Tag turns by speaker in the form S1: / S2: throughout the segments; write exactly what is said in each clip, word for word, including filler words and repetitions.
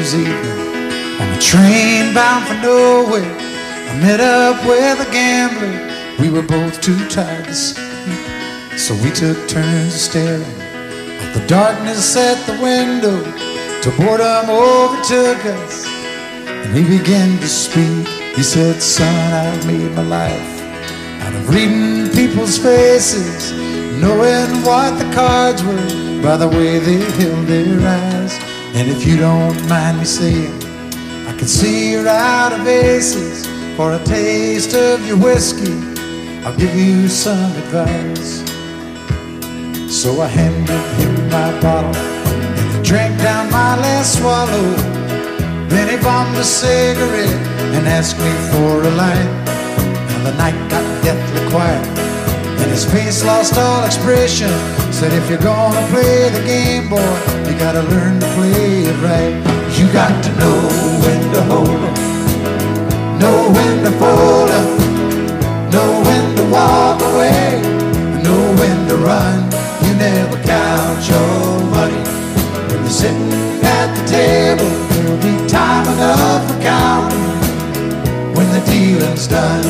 S1: Christmas evening on a train bound for nowhere. I met up with a gambler. We were both too tired to sleep, so we took turns staring at the darkness at the window till boredom overtook us, and he began to speak. He said, "Son, I've made my life out of reading people's faces, knowing what the cards were by the way they held their eyes. And if you don't mind me saying, I can see you're out of aces. For a taste of your whiskey, I'll give you some advice." So I handed him my bottle, and he drank down my last swallow. Then he bombed a cigarette and asked me for a light. And the night got deathly quiet, and his face lost all expression. Said, "If you're gonna play the game, boy, you gotta learn to play it right. You got to know when to hold 'em, know when to fold 'em, know when to walk away, know when to run. You never count your money when you're sitting at the table. There'll be time enough for counting when the dealing's done."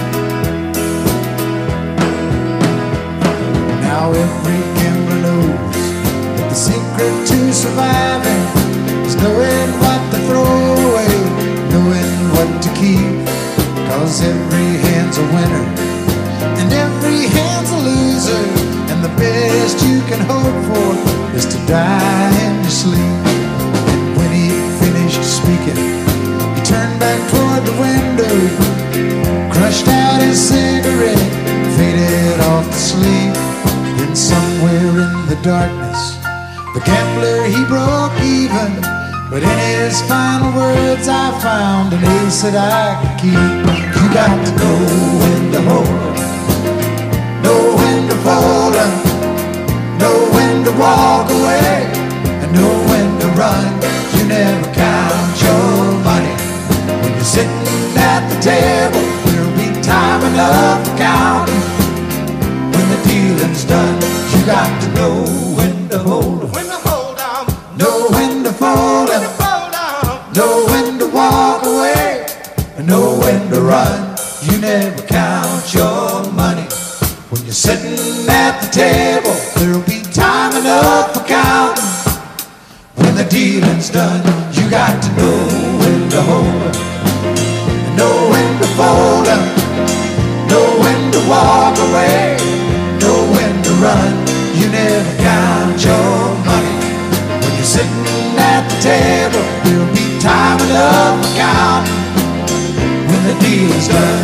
S1: Now every gambler knows that the secret to surviving is knowing what to throw away, knowing what to keep. Cause every hand's a winner and every hand's a loser, and the best you can hope for is to die in your sleep. And when he finished speaking, he turned back toward the window, crushed out his cigarette, faded off to sleep. Then somewhere in the darkness, the gambler, he broke even. But in his final words I found an ace that I could keep. You got to know when to hold 'em, know when to fold 'em, know when to walk away, and know when to run. You never count your money when you're sitting at the table. There'll be time enough for counting when the dealing's done. You got to know when to hold 'em, when to hold 'em, know when to fold 'em, know when to walk away, and know when to run. You never count your money when you're sitting at the table. There'll be time enough for counting when the dealing's done. You got to know when to hold 'em, know when to fold 'em, know when to walk away, know when to run. You never count your money when you're sitting at the table. There'll be time enough for counting when the deal's done.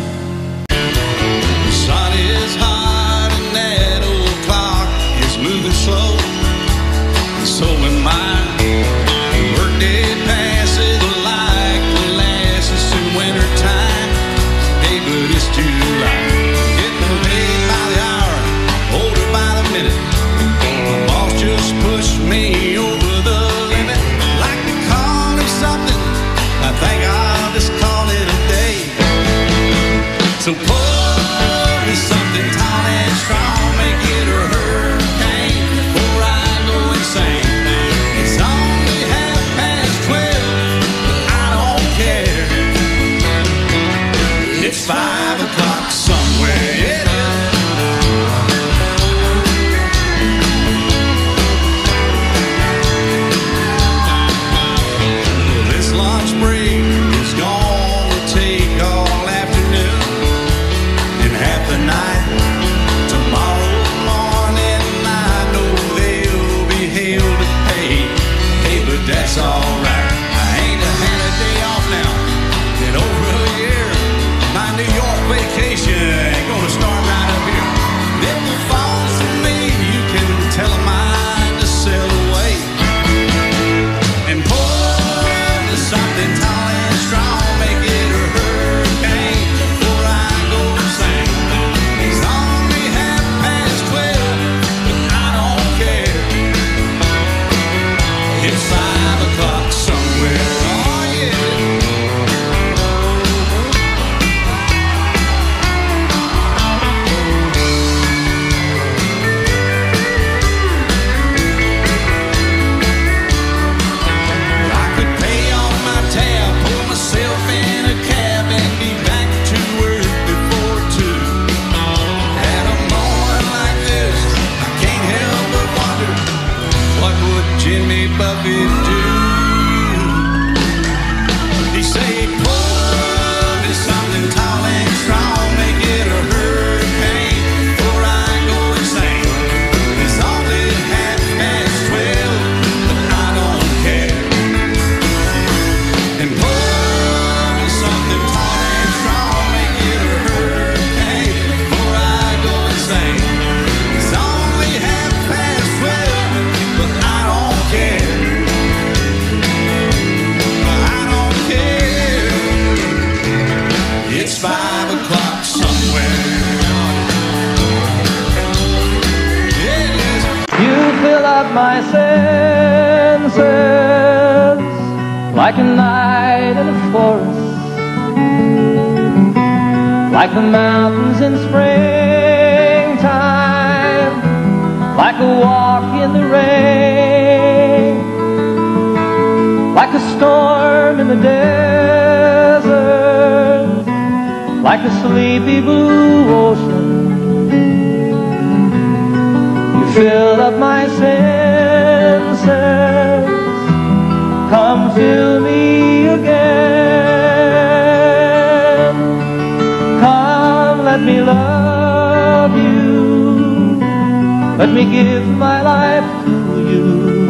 S2: The sun is hot and that old clock is moving slow, and so am I. The workday passes like molasses in winter time. Hey, but it's July, getting paid by the hour, older by the minute. My boss just pushed me over the limit. Like to call him something, I think I'll just call it a day. So pour me something tall and strong, make it a hurricane before I go insane. It's only half past twelve, but I don't care. It's five o'clock somewhere, yeah. This lunch break is gonna take all afternoon and half the night. Tomorrow morning I know they'll be held to pay. Hey, but that's alright, I ain't had a day off now in over a year. My New York vacation ain't gonna start right up here. If the phone's to me, you can tell them I just sail away. And pour me something tall and strong, make it a hurricane before I go insane. It's only half past twelve, but I don't care. It's five o'clock somewhere, oh yeah.
S3: up my senses like a night in a forest, like the mountains in springtime, like a walk in the rain, like a storm in the desert, like a sleepy blue ocean. You fill up my senses, come fill me again. Come, let me love you, let me give my life to you.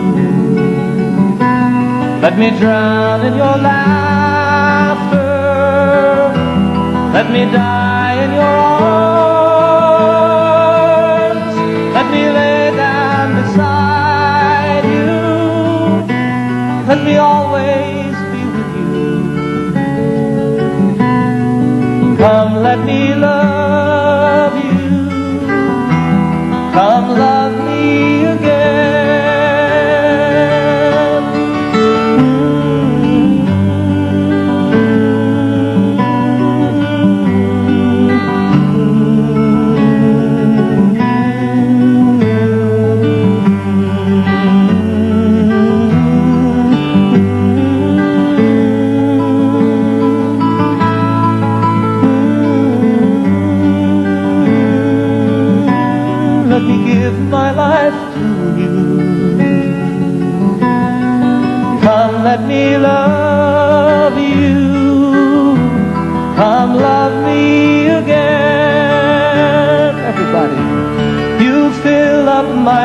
S3: Let me drown in your laughter, let me die in your arms, let me lay down beside you, let me always be with you. Come, let me love you, come love me again. Let me give my life to you. Come, let me love you. Come, love me again. Everybody, you fill up my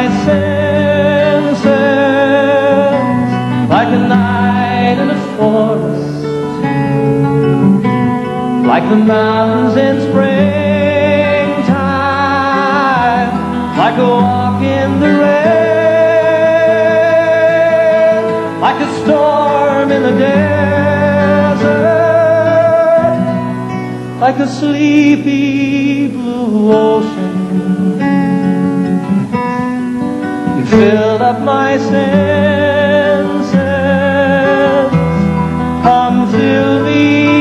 S3: senses like a night in a forest, like the mountains in springtime, like a walk in the rain, like a storm in the desert, like a sleepy blue ocean. You filled up my senses, come fill me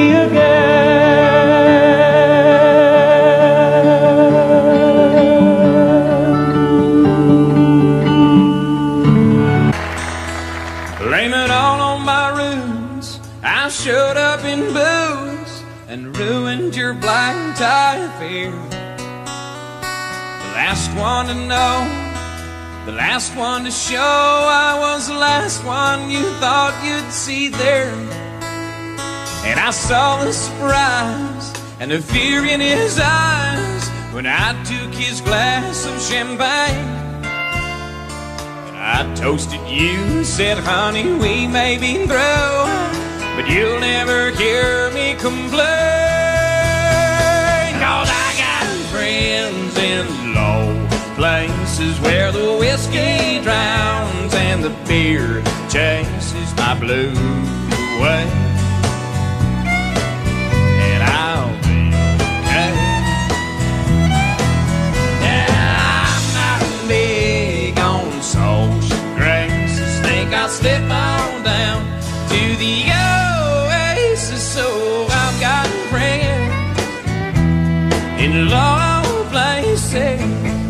S2: Blame it all on my ruins. I showed up in booze and ruined your black tie affair. The last one to know, the last one to show, I was the last one you thought you'd see there. And I saw the surprise and the fear in his eyes when I took his glass of champagne. I toasted you and said, honey, we may be through, but you'll never hear me complain. 'Cause I got friends in low places where the whiskey drowns and the beer chases my blues away. And I'll be okay. Yeah, I'm not big on social graces. Think I'll slip on down to the oasis. So I've got friends in low places.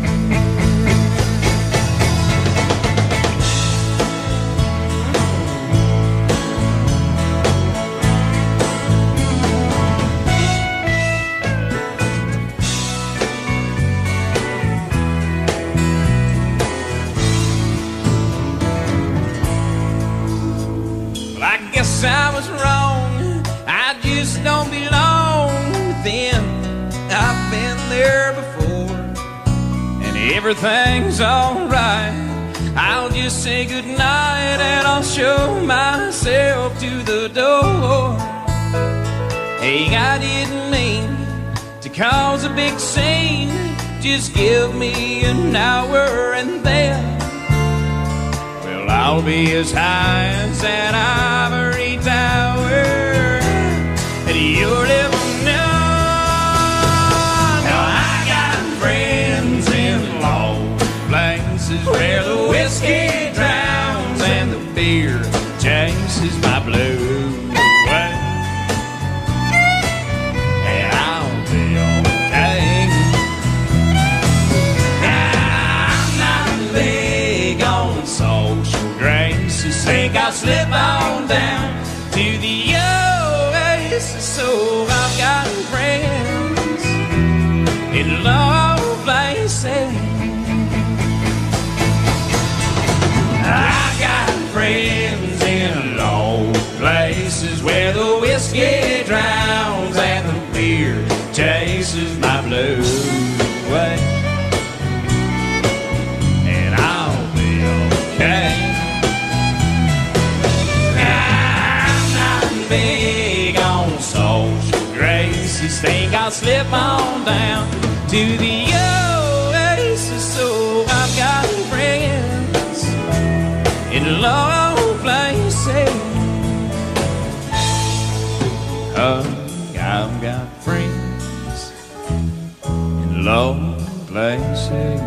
S2: I was wrong, I just don't belong with them. I've been there before, and everything's alright. I'll just say goodnight and I'll show myself to the door. Hey, I didn't mean to cause a big scene. Just give me an hour and then, well, I'll be as high as that ivory tower that you're living on. Now I got friends in low places where the whiskey I'll slip on down to the oasis. So I've got friends in low places. I got friends in low places where the whiskey drowns and the beer chases my blues away. And I'll be okay. I'm not big on social graces. Think I'll slip on down to the oasis. So I've got friends in low places. Oh, I've got friends in low places.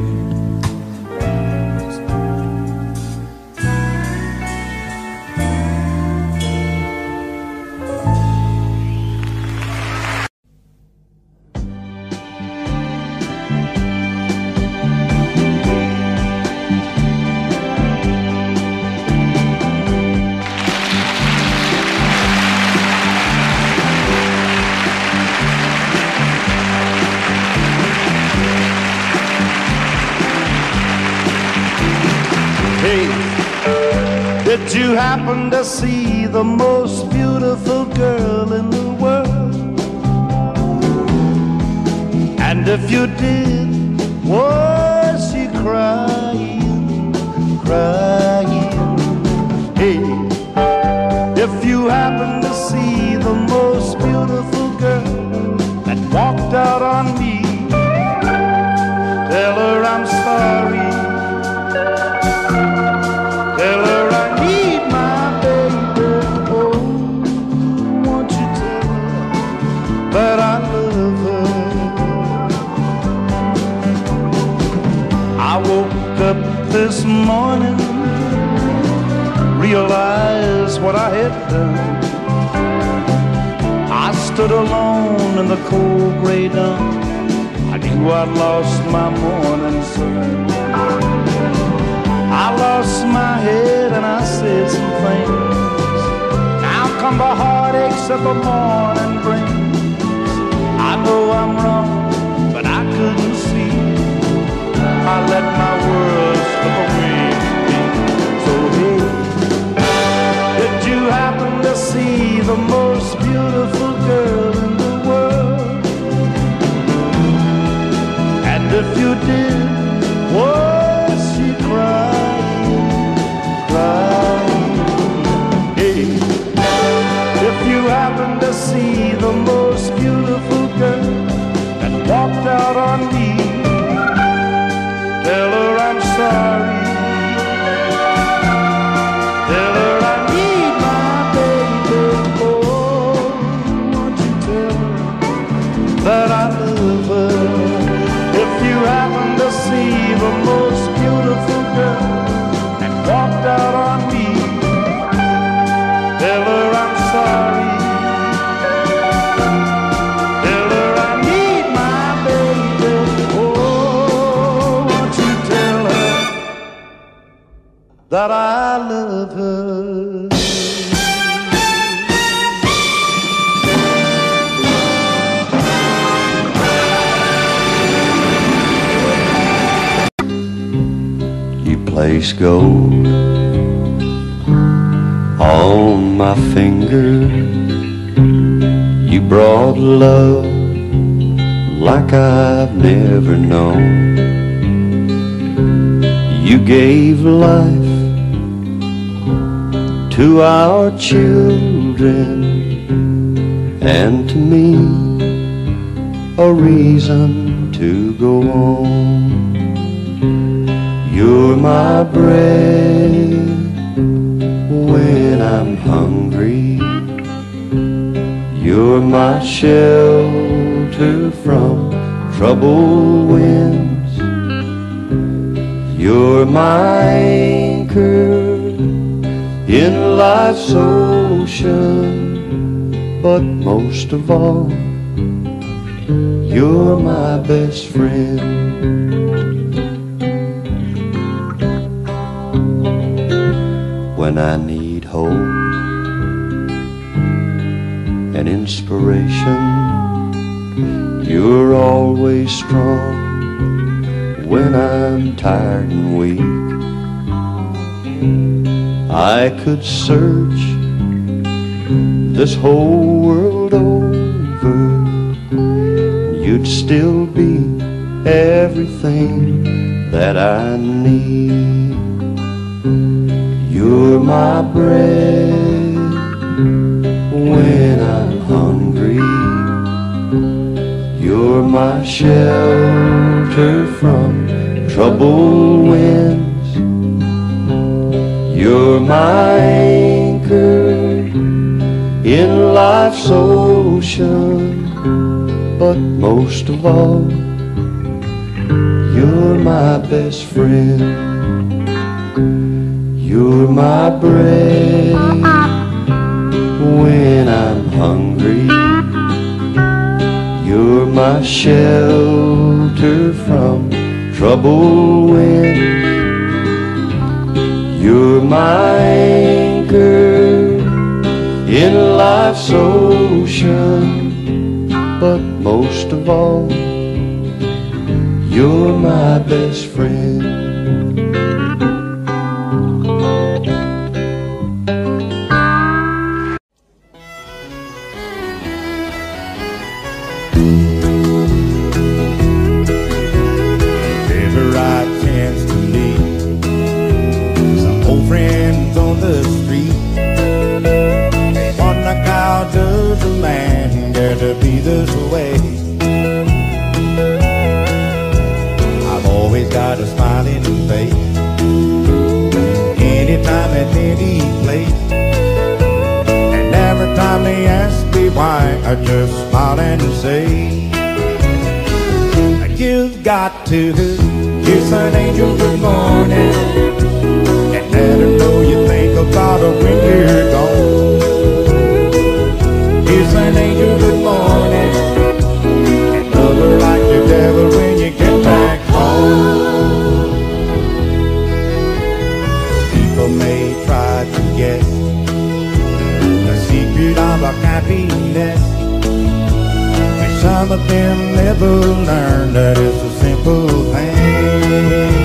S4: Did you happen to see the most beautiful girl in the world? And if you did, was she crying, crying? Hey, if you happen to see the most beautiful girl that walked out on me, tell her I'm sorry. Tell her I need my baby. Oh, won't you tell her that I love her? I woke up this morning, realized what I had done. I stood alone in the cold gray dawn. I knew I'd lost my morning sun. I lost my head and I said some things. Now come the heartaches that the morning brings. I know I'm wrong, but I couldn't see. I let my world slip away from me. So hey, did you happen to see the most beautiful girl in the world? And if you did, was she crying, crying? Hey, if you happen to see the most beautiful girl that walked out on me, tell her I'm sorry. Tell her I need my baby. Oh, won't you tell her that I love her? If you happen to see the most beautiful girl that walked out on me, tell her I'm sorry. Tell her I need my baby. Oh, won't you tell her that I love her?
S5: Place gold on my finger. You brought love like I've never known. You gave life to our children and to me a reason to go on. You're my bread when I'm hungry. You're my shelter from troubled winds. You're my anchor in life's ocean. But most of all, you're my best friend. when I need hope and inspiration. You're always strong when I'm tired and weak. I could search this whole world over, you'd still be everything that I need. You're my bread when I'm hungry. You're my shelter from troubled winds. You're my anchor in life's ocean. But most of all, you're my best friend. You're my bread when I'm hungry. You're my shelter from troubled winds. You're my anchor in life's ocean. But most of all, you're my best friend.
S6: Every right chance to meet some old friends on the street. On the couch of the man, got to be this way. I've always got a smiling face, anytime at any place. And every time they ask me why, I just smile and say, you've got to kiss an angel good morning and let her know you think about her when you're gone. Kiss an angel good morning and love her like the devil when you get back home. People may try to guess the secret of our happiness, and some of them never learn that it's a simple thing.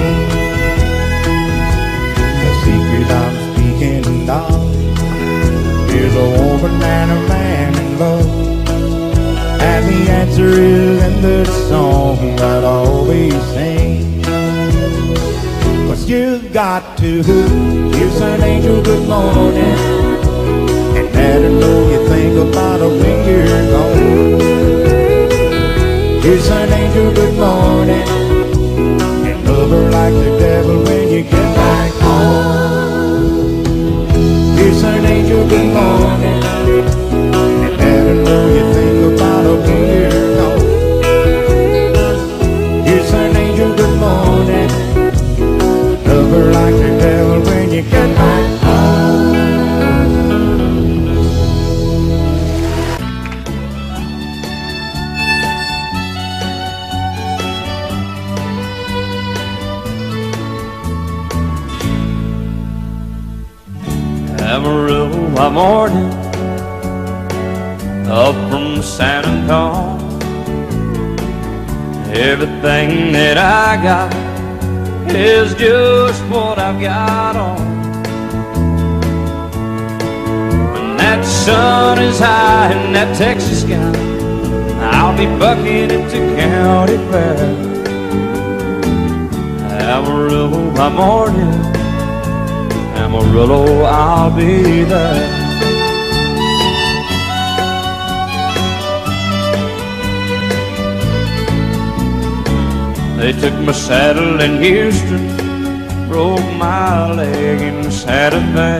S6: The secret I'm speaking of is a woman and a man in love, and the answer is in the song that I always sing. 'Cause you've got to kiss an angel good morning and let her know you think about her when you're gone. Kiss an angel good morning and love her like the devil when you get back home. Kiss an angel good morning and let her know you think about her when you're gone. Kiss an angel good morning, love her like the devil when you get back home.
S3: Amarillo by morning, up from San Antonio. Everything that I got is just what I've got on. When that sun is high in that Texas sky, I'll be bucking it to county fair. Amarillo by morning, Amarillo, I'll be there. They took my saddle in Houston, broke my leg in Santa Fe.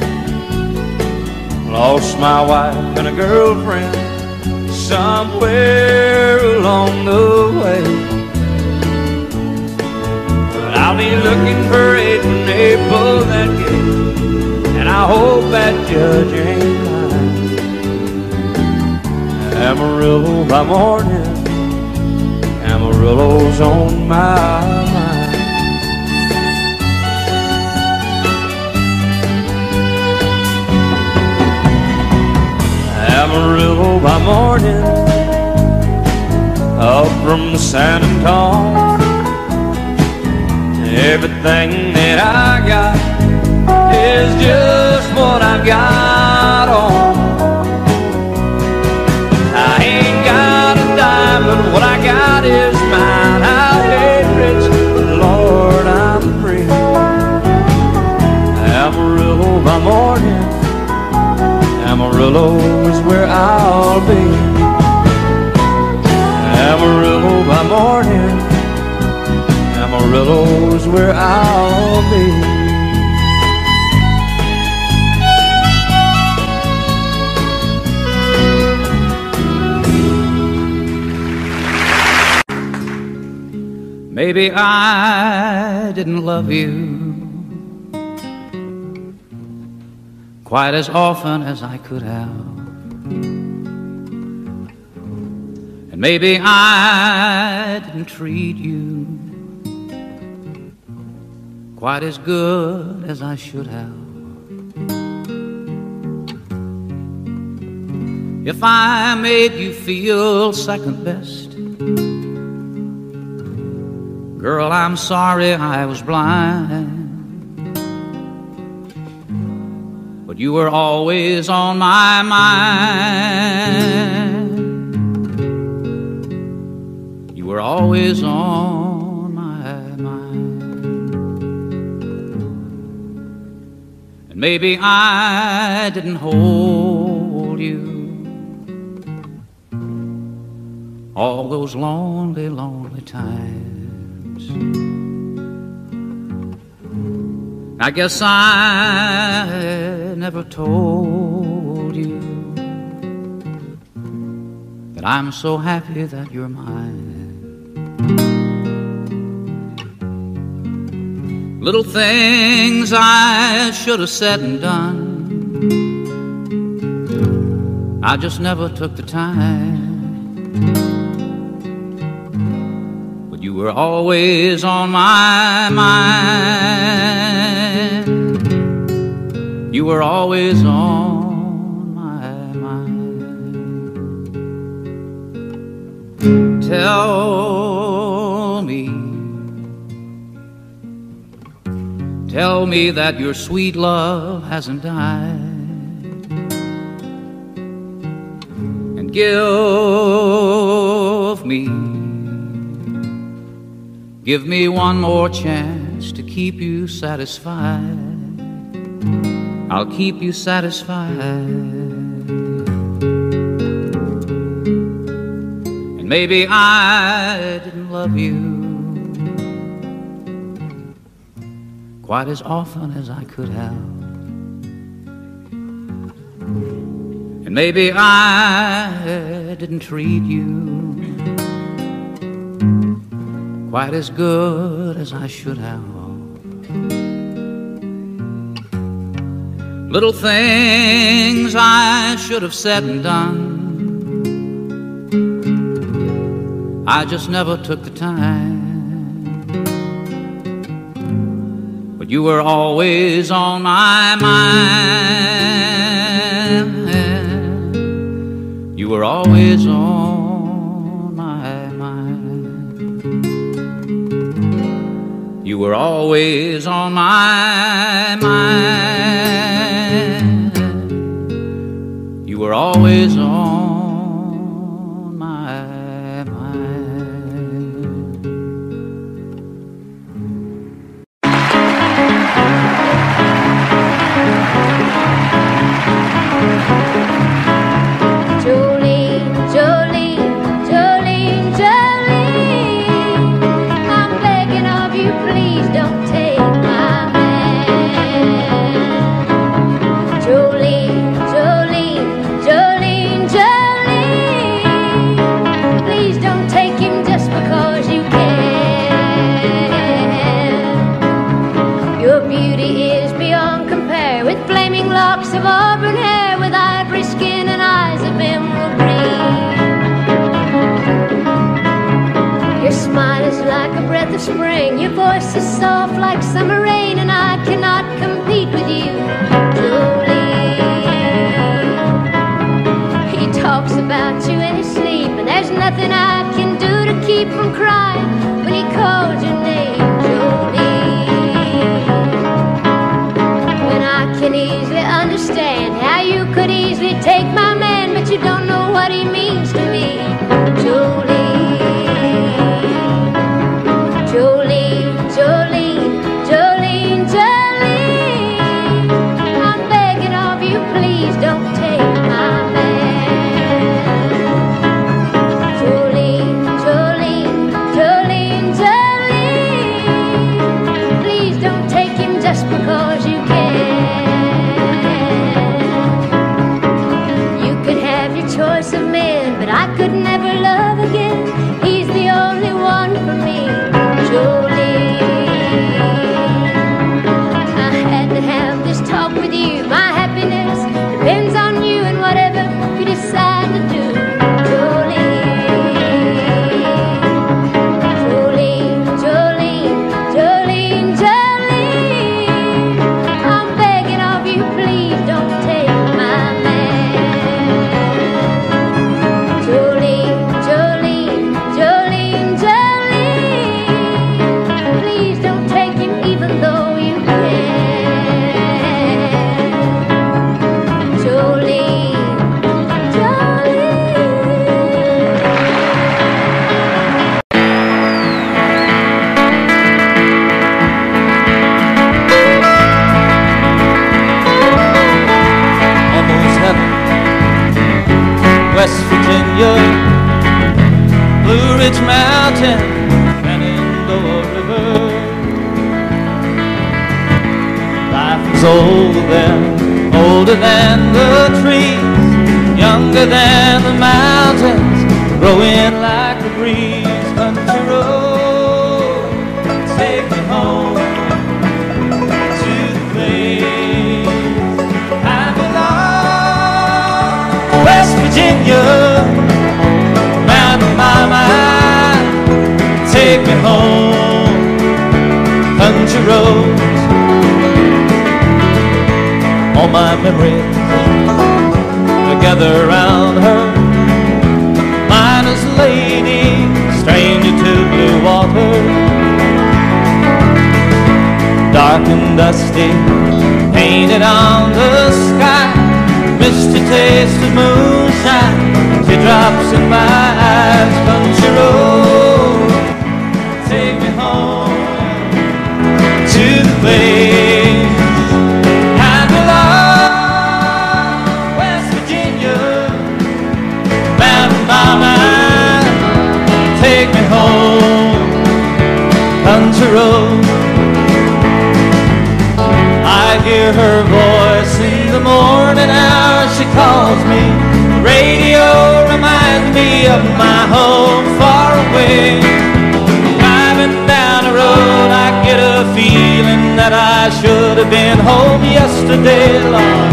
S3: Lost my wife and a girlfriend somewhere along the way. But I'll be looking for it when they pull that gate, and I hope that judge ain't lying. Amarillo by morning, Amarillo's on my mind. Amarillo by morning, up from San Antonio. Everything that I got is just what I got on. I ain't got a dime, but what I got is mine. I ain't rich, but Lord, I'm free. Amarillo by morning, Amarillo is where I'll be. Amarillo by morning, Amarillo is where I'll be. Maybe I didn't love you quite as often as I could have, and maybe I didn't treat you quite as good as I should have. If I made you feel second best, girl, I'm sorry I was blind. But you were always on my mind. You were always on my mind. And maybe I didn't hold you all those lonely, lonely times. I guess I never told you that I'm so happy that you're mine. Little things I should have said and done, I just never took the time. But you were always on my mind. You were always on my mind. Tell me, tell me that your sweet love hasn't died, and give me, give me one more chance to keep you satisfied. I'll keep you satisfied. And maybe I didn't love you quite as often as I could have. And maybe I didn't treat you quite as good as I should have. Little things I should have said and done, I just never took the time. But you were always on my mind. You were always on my mind. You were always on my mind. You were always on my mind.
S7: Jolene, Jolene, Jolene, Jolene, I'm begging of you, please don't take my man. Jolene, Jolene, Jolene, Jolene, please don't take him just because you can. Your beauty is beyond compare, with flaming locks of auburn hair, with ivory skin and eyes of emerald green. Your smile is like a breath of spring, your voice is soft like summer rain, and I cannot compete with you, Jolene. nothing I can do to keep from crying when he called your name, Jolene. When I can easily understand how you could easily take my man, but you don't know what he means to me, Jolene. Jolene, Jolene, Jolene, Jolene, I'm begging of you, please don't take my man. Jolene, Jolene, Jolene, Jolene, please don't take him just because you can. You could have your choice of men, but I could never love again. He's the only one for me, Jolene. I had to have this talk with you. My happiness depends on you and whatever you decide to do, Jolene. Jolene, Jolene, Jolene, Jolene, I'm begging of you, please don't take my man. Jolene, Jolene, Jolene, Jolene, please don't take him even though you can. Jolene, Jolene.
S3: Almost heaven, West Virginia, Blue Ridge Mountain, Shenandoah River. Life is older than, older than the trees, younger than the mountains, growing like the breeze. Country road, take me home to the place I belong. West Virginia, Mountain Mama, take me home. Country roads, all my memories together around her. Miner's lady, stranger to blue water. Dark and dusty, painted on the sky. Misty taste of moonshine, teardrops in my eyes. Country road, take me home to the place I belong. West Virginia, Mountain Mama, take me home. Country road, I hear her voice in the morning hour. She calls me. The radio reminds me of my home far away. Driving down the road, I get a feeling that I should have been home yesterday, Lord,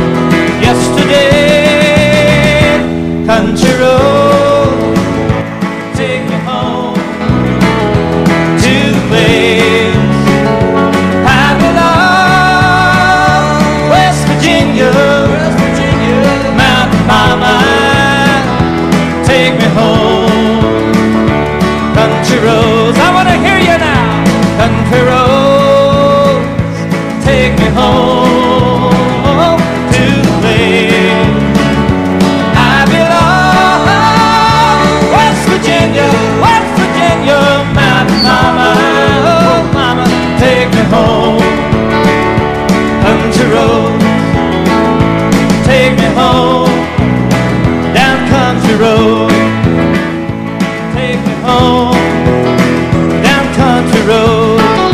S3: yesterday. Country road, take me home to the place I belong. West Virginia, West Virginia, Mountain Mama, take me home. Country roads, I want to hear you now. Country roads, take me home to the place I belong. West Virginia, West Virginia, Mountain Mama, oh Mama, take me home. Country roads, take me home. Down country road, take me home. Down country road.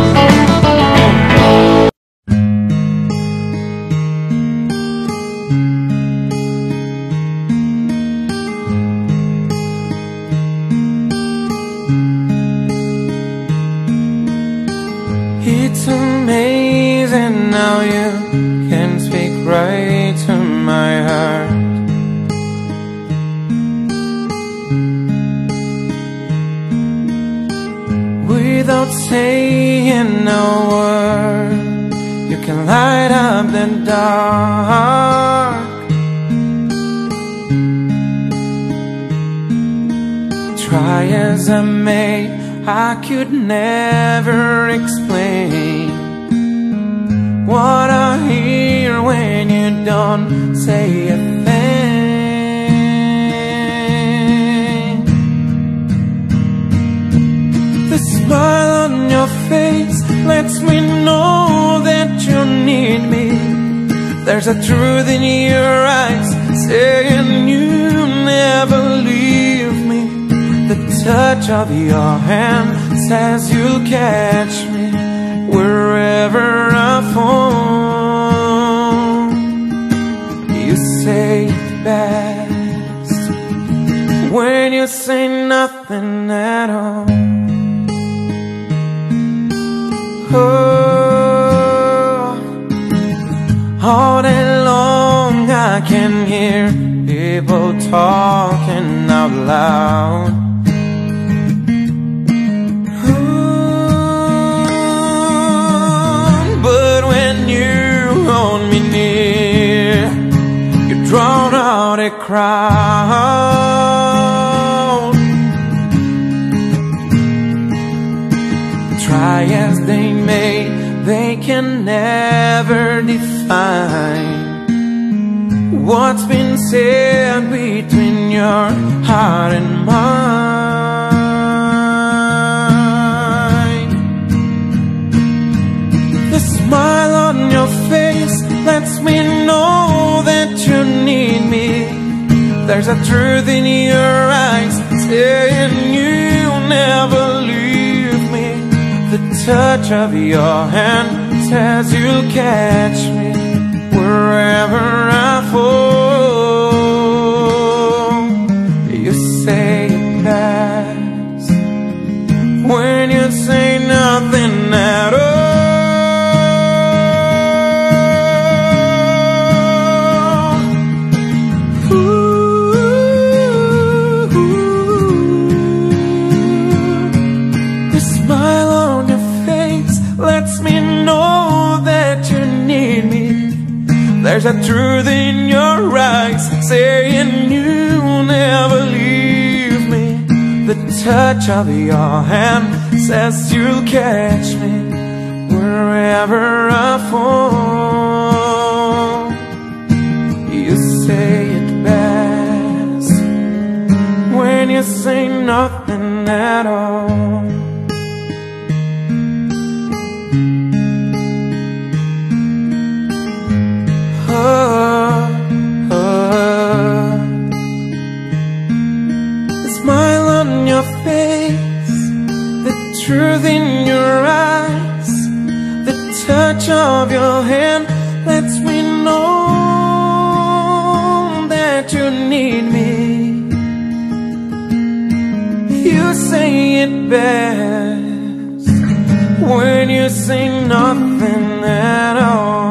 S8: It's amazing how you can speak right to my heart. Without saying a word, you can light up the dark. Try as I may, I could never explain what I hear when you don't say a thing. The smile on your face lets me know that you need me. There's a truth in your eyes saying you never leave me. The touch of your hand says you'll catch me wherever I fall. You say it best when you say nothing at all. Oh, all day long I can hear people talking out loud. But when you hold me near, you drown out a crowd. Try as they may, they can never define what's been said between your heart and mine. The smile on your face lets me know that you need me. There's a truth in your eyes saying you'll never leave me. The touch of your hand says you'll catch me wherever I fall. You say it best when you say nothing at all. Ooh, the smile on your face lets me know that you need me. There's a truth in your eyes saying you'll never leave me. The touch of your hand says you'll catch me wherever I fall. You say it best when you say nothing at all. Oh, oh. The smile on your face, the truth in your eyes, the touch of your hand lets me know that you need me. You say it best when you say nothing at all.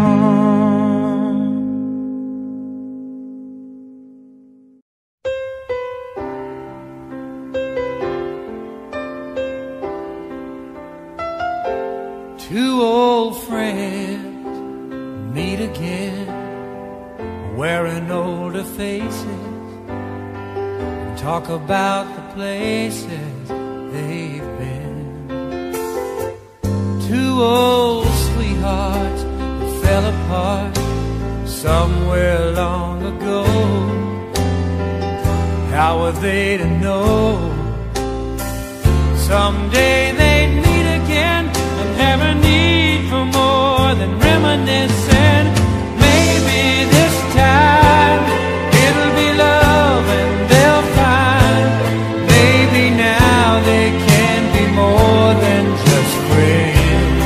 S9: Two old friends meet again, wearing older faces, and talk about the places they've been. Two old sweethearts that fell apart somewhere long ago. How were they to know someday they'd meet again and have a need for more than reminiscing? Maybe this time it'll be love and they'll find maybe now they can be more than just friends.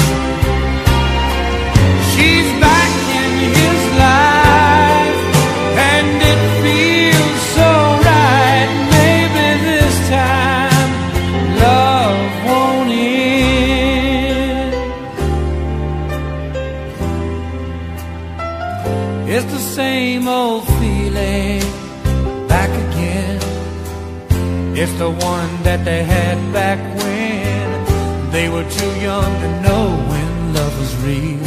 S9: She's back in his life and it feels so right. Maybe this time love won't end. It's the same old feeling back again. It's the one that they had back when they were too young to know when love was real.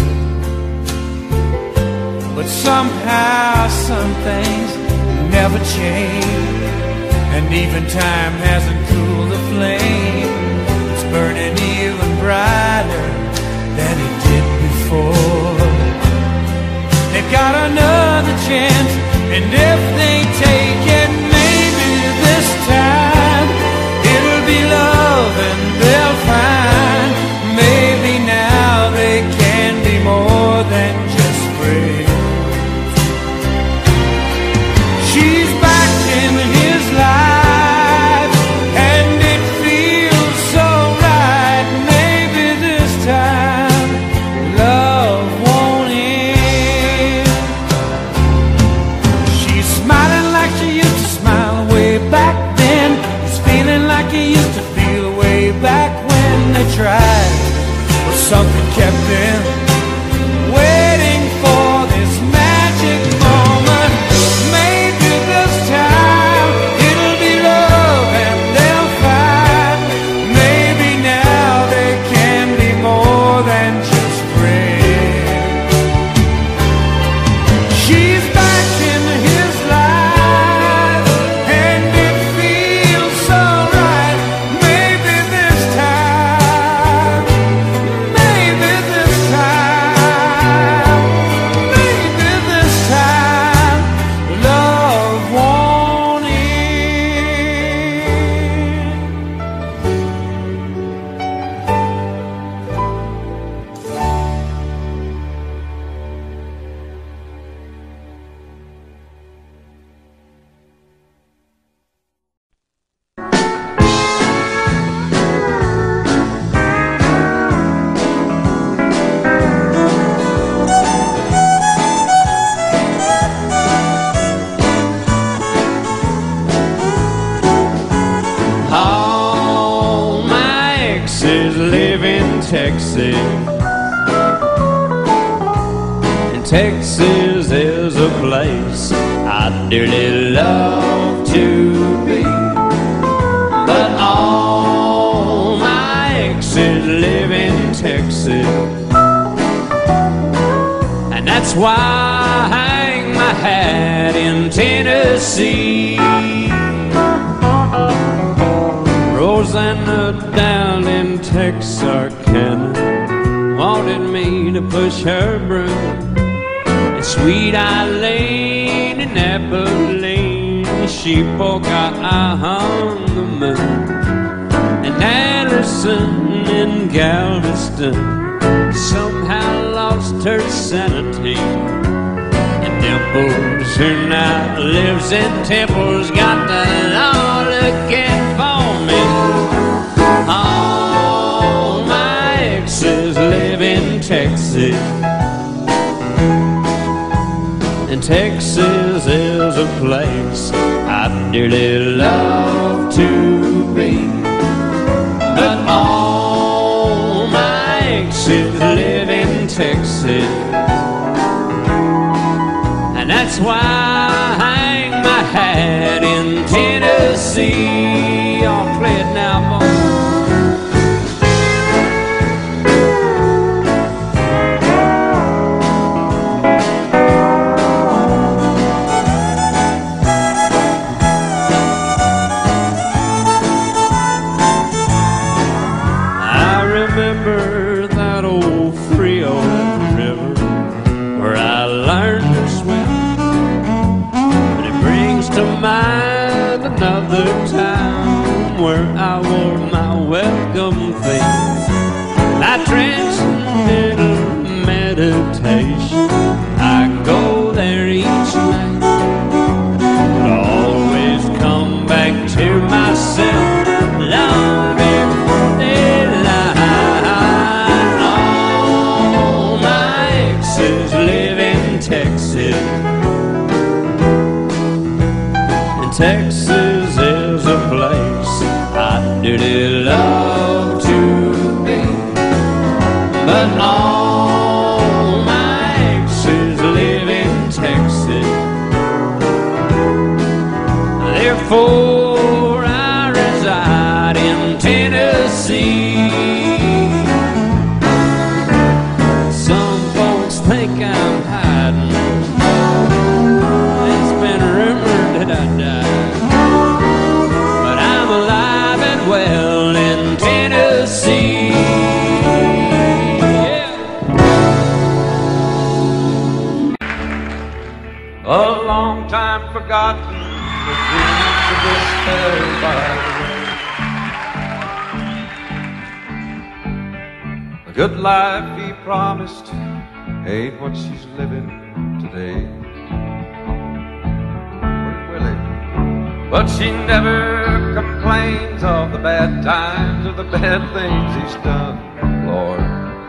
S9: But somehow some things never change, and even time hasn't cooled the flame. It's burning even brighter than it did before. They've got another chance, and if they take it, maybe this time it'll be love and they'll find maybe now they can be more than just friends. She's back in his life and it feels so right. Maybe this time love won't end. She's smiling like she used to smile way back then. He's feeling like he used to feel way back when they tried, but something kept them waiting for this magic moment. Maybe this time it'll be love and they'll find maybe now they can be more than just friends. She's back in his life and it feels so right. Maybe this time, maybe this time, maybe this time love won't end.
S3: All my exes live in Texas, and Texas is a place I'd dearly love to be. But all my exes live in Texas, and that's why I hang my hat in Tennessee. Rosanna down in Texarkana wanted me to push her broom, and Sweet Eileen in Abilene she forgot on the moon, and Anderson in Galveston somehow lost her sanity, and Dimples who now lives in Temple's got the law looking for me. All my exes live in Texas, and Texas is a place I'd dearly love to be. But all my exes live in Texas, and that's why I hang my hat in Tennessee. I'll play it now, boys. I remember that old Frio river where I learned to swim, but it brings to mind another time where I wore my welcome theme. I transcendental meditation, I go there each night, but I always come back to myself long before daylight. All my exes live in Texas, and Texas is a place I dearly love to be. But all my exes live in Texas, therefore I reside in Tennessee. Some folks think I'm hiding, it's been rumored that I died. forgotten the dreams of despair by the way. The good life he promised ain't what she's living today. But she never complains of the bad times or the bad things he's done, Lord.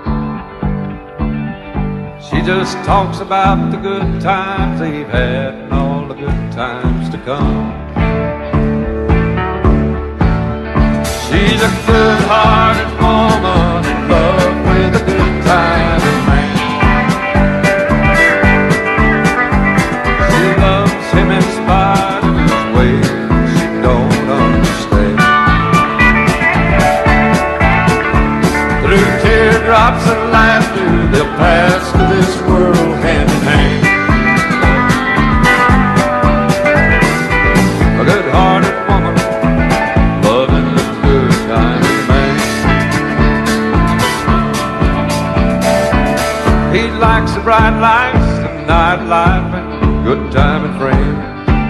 S3: She just talks about the good times they've had and all the good times to come. She's a good-hearted woman in love with a good-timing man. She loves him in spite of his ways she don't understand. Through teardrops and laughter they'll pass through this world hand in hand. A good-hearted woman loving the good-timing man. He likes the bright lights, the nightlife, and good-timing friends.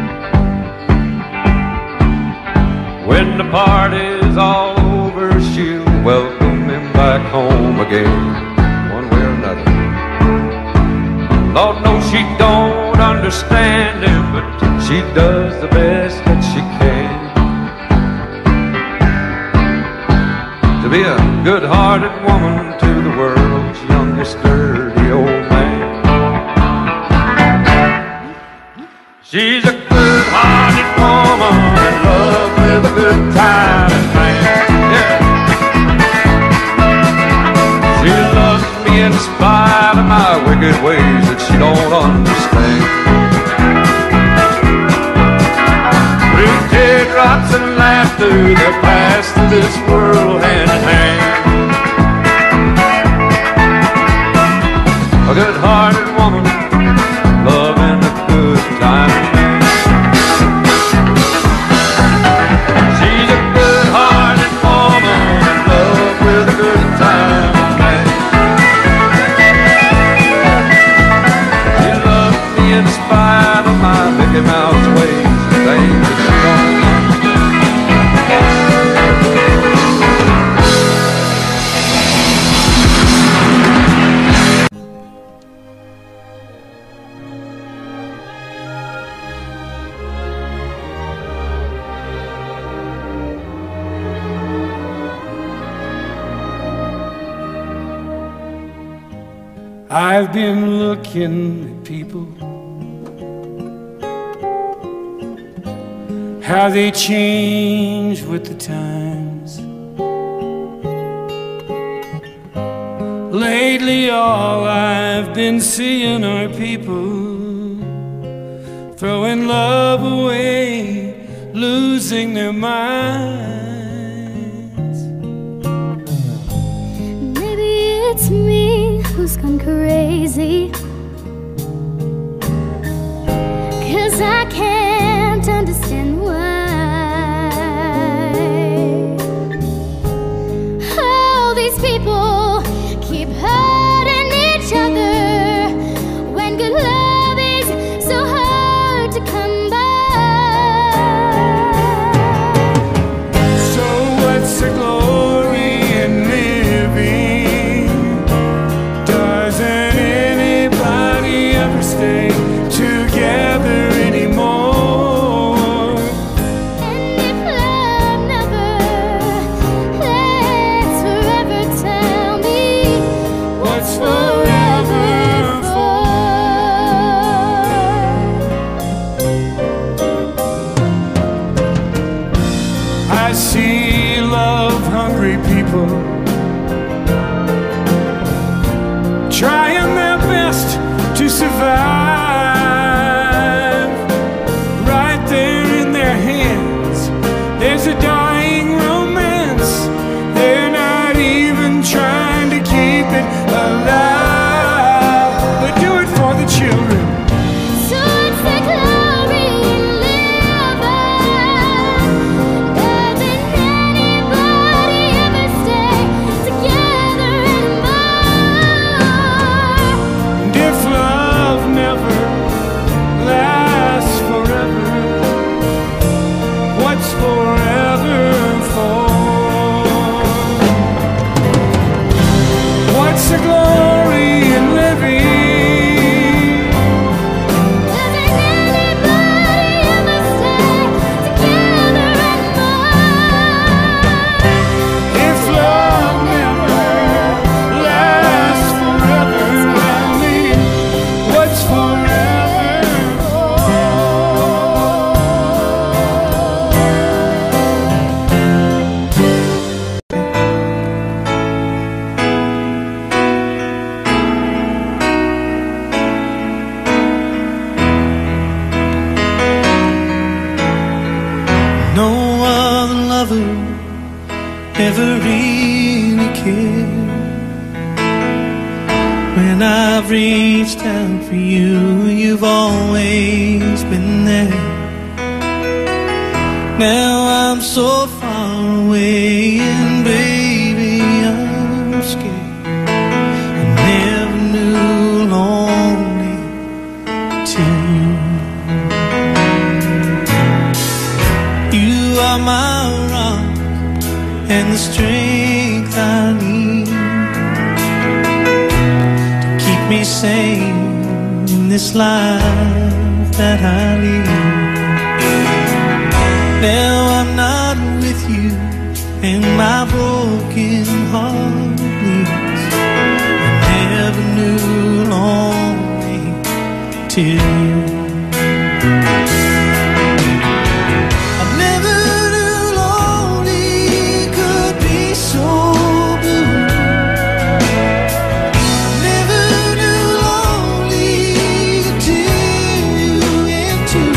S3: When the party's all over, she'll welcome him back home again, one way or another. Lord knows she don't understand him, but she does the best that she can to be a good-hearted woman to the world's youngest sturdy old man. She's a good-hearted woman in love with a good-timing man. Yeah. She loves me in spite of my wicked ways that she don't understand. Through teardrops and laughter they'll pass through this world hand in hand. A good-hearted woman loving a good-timing man. She's a good-hearted woman in love with a good-timing man. She loves me in spite of my Mickey Mouse ways and things that she don't
S9: I've been looking at people, how they change with the times. Lately all I've been seeing are people throwing love away, losing their minds.
S7: Maybe it's me who's gone crazy, 'cause I can't understand why all these people keep hurting each other when good love is so hard to come by.
S9: So what's the glory in living? Doesn't anybody ever stay together anymore?
S7: And if love never lasts forever, tell me
S9: What's forever for? I see love-hungry people trying their best to survive. Right there in their hands, there's a dying romance. They're not even trying to keep it alive, but do it for the children.
S7: so it's the glory in living. Doesn't anybody ever stay
S10: ever really cared. When I've reached out for you, you've always been there. Now I'm so far away, and baby, I'm scared. I never knew lonely till you. You are my rock and the strength I need to keep me sane in this life that I lead. Now I'm not with you, and my broken heart bleeds. I never knew lonely till you. I never knew lonely could be so blue. I never knew lonely till you went too.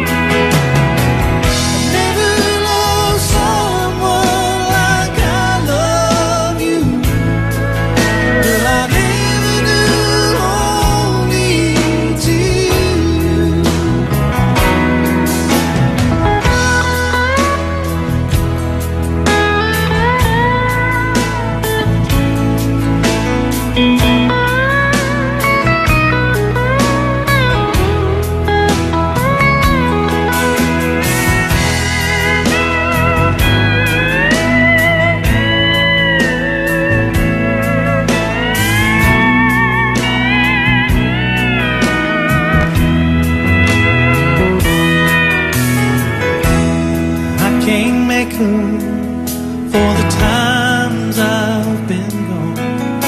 S10: For the times I've been gone,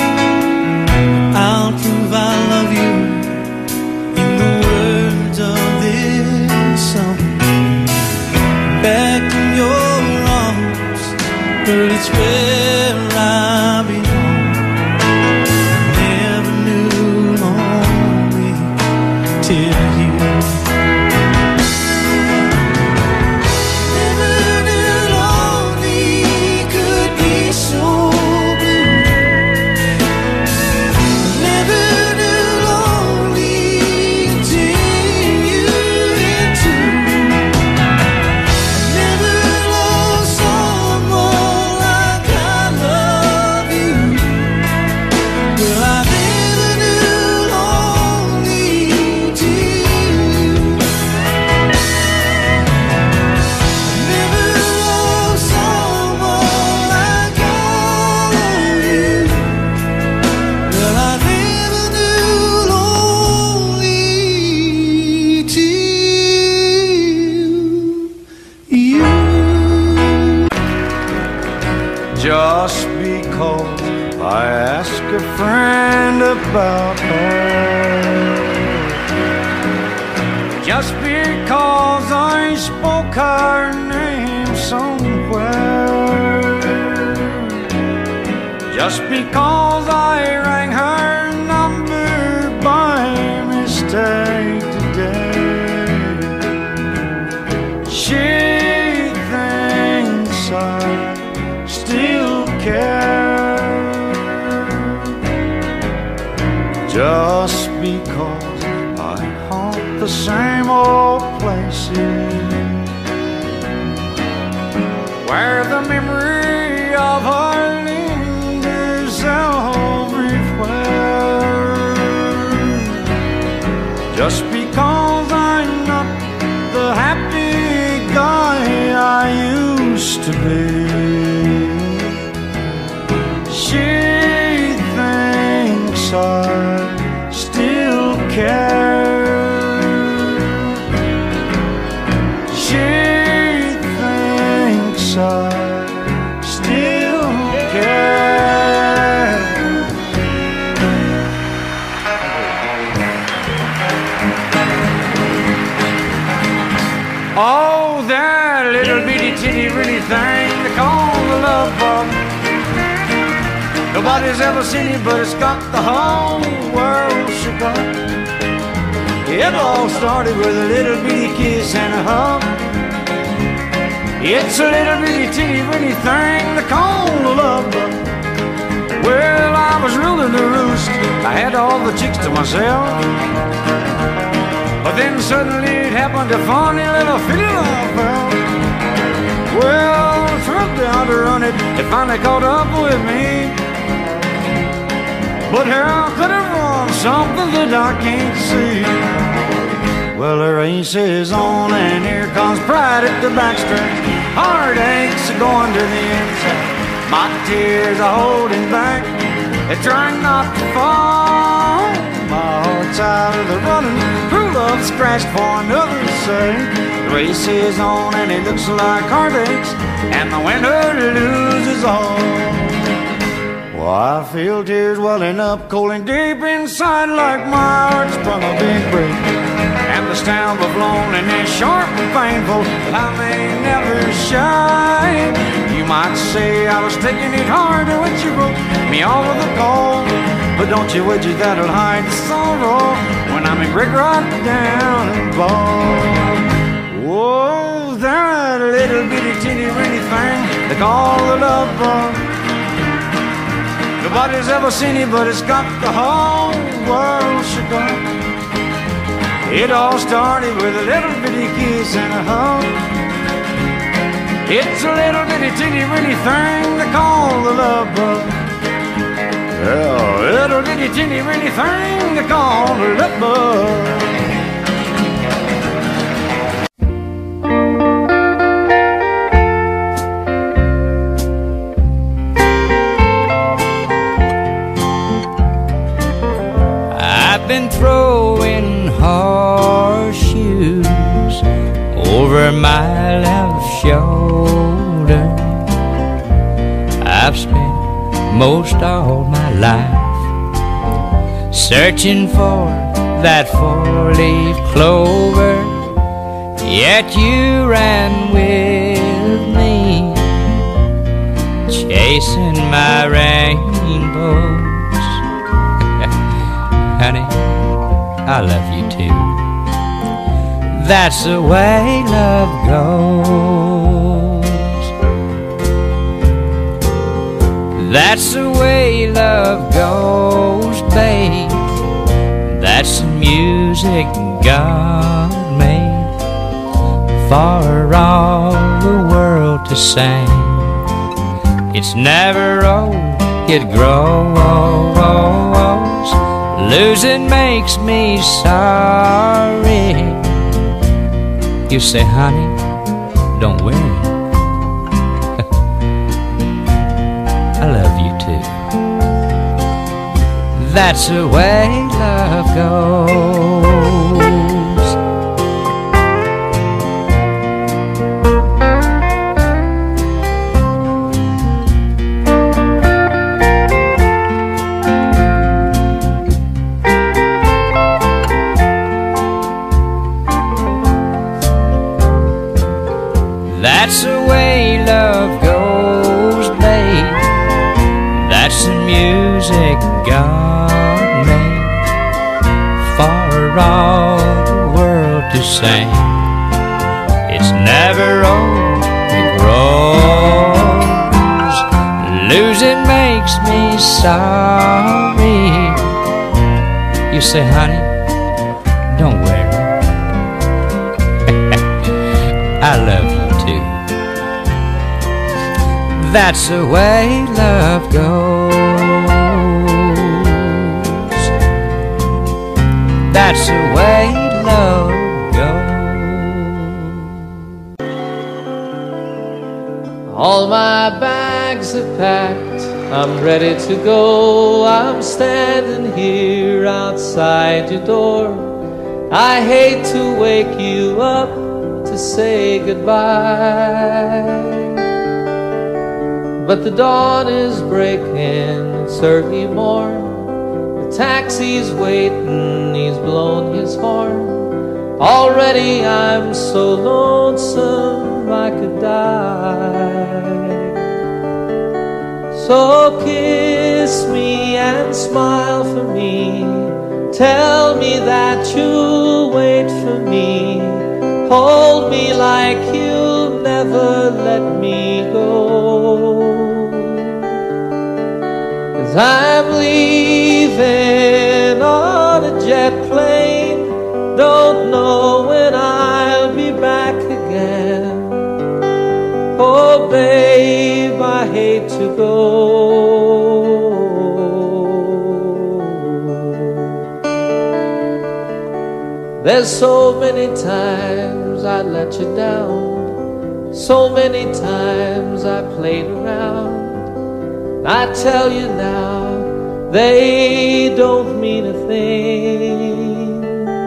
S10: I'll prove I love you in the words of this song. Back in your arms, girl, it's where I belong. I never knew lonely till you.
S6: Just because I ask a friend about her, just because I spoke her name somewhere, just because I rang her number by mistake today, she thinks I still care. Just because I haunt the same old places where the memory of her lingers everywhere. Just because I'm not the happy guy I used to be, she thinks I still care. She thinks I still care. Oh, that little bitty titty bitty thing they call the love bug. Nobody's ever seen it, but it's got the whole world shook up. It all started with a little bitty kiss and a hug. It's a little bitty teeny bitty thing they call
S11: to the roost. I had all the chicks to myself. But then suddenly it happened, a funny little feeling I felt. Well, I took down to run it, it finally caught up with me. But how could it run something that I can't see? Well, the race is on and here comes pride at the backstretch. Heartaches are going to the inside. My tears are holding back. They're trying not to fall. My heart's out of the running. True love scratched for another's sake. The race is on and it looks like heartaches, and the winner loses all. Well, I feel tears welling up cold and deep inside, like my heart sprung a big break. And the stamp of loneliness sharp and painful, I may never shine. You might say I was taking it hard when you broke me over the cold, but don't you wish that'll hide the sorrow when I'm in brick right down and blow. Whoa, that little bitty teeny weeny thing they call the love bug. Nobody's ever seen it, but it's got the whole world shook up. It all started with a little bitty kiss and a hug. It's a little bitty teeny weeny thing they call the love bug. Yeah, a little bitty teeny weeny thing they call the love bug.
S9: I've been throwing horseshoes over my left shoulder. I've spent most all my life searching for that four-leaf clover, yet you ran with me, chasing my rainbows. Honey, I love you too. That's the way love goes. That's the way love goes, babe. That's the music God made for all the world to sing. It's never old, it grows. Losing makes me sorry. You say, honey, don't worry. I love you too. That's the way love goes. That's the way love goes, babe. That's the music God made for all the world to sing. It's never old, it grows. Losing makes me sorry. You say, honey, don't worry. I love you. That's the way love goes. That's the way love goes.
S3: All my bags are packed, I'm ready to go. I'm standing here outside your door. I hate to wake you up to say goodbye, but the dawn is breaking, it's early morn. The taxi's waiting, he's blown his horn. Already I'm so lonesome I could die. So kiss me and smile for me. Tell me that you'll wait for me. Hold me like you'll never let me go. 'Cause I'm leaving on a jet plane, don't know when I'll be back again. Oh babe, I hate to go. There's so many times I let you down, so many times I played around. I tell you now, they don't mean a thing.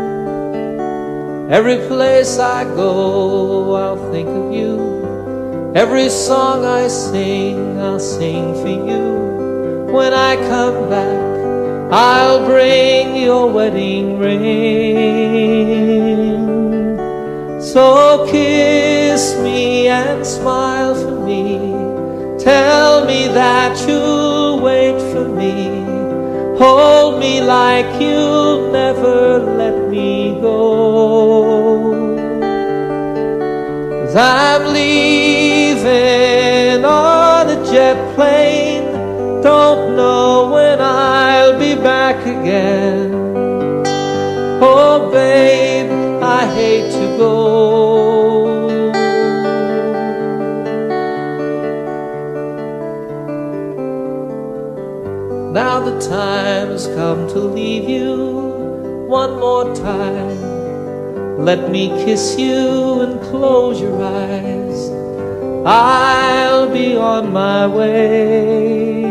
S3: Every place I go, I'll think of you. Every song I sing, I'll sing for you. When I come back, I'll bring your wedding ring. So kiss me and smile for me. Tell me that you'll wait for me. Hold me like you'll never let me go. 'Cause I'm leaving on a jet plane, don't know when I'll be back again. Oh babe, I hate to go. Now the time has come to leave you one more time. Let me kiss you and close your eyes. I'll be on my way.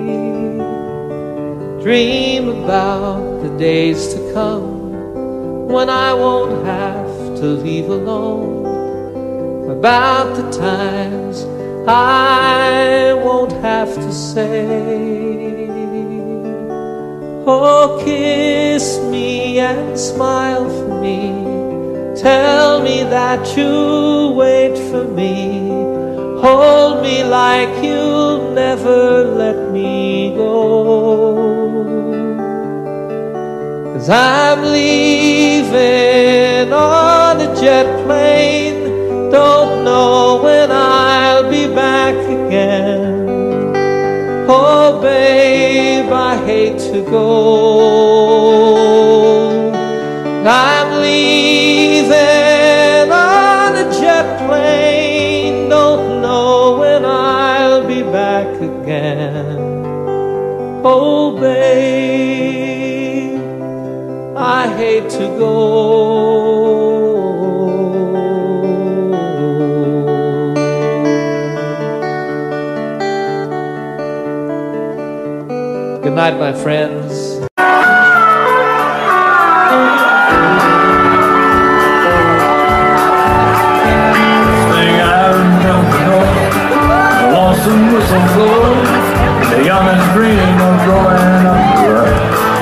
S3: Dream about the days to come when I won't have to leave alone. About the times I won't have to say. Oh, kiss me and smile for me. Tell me that you'll wait for me. Hold me like you'll never let me go. 'Cause I'm leaving on a jet plane, don't know when I'll be back again. Oh babe, I hate to go. I'm leaving on a jet plane, don't know when I'll be back again. Oh babe, I hate to go. Good night, my friends.
S12: Thing I remember north, the lonesome whistle blows, the youngest dream of growing up to right.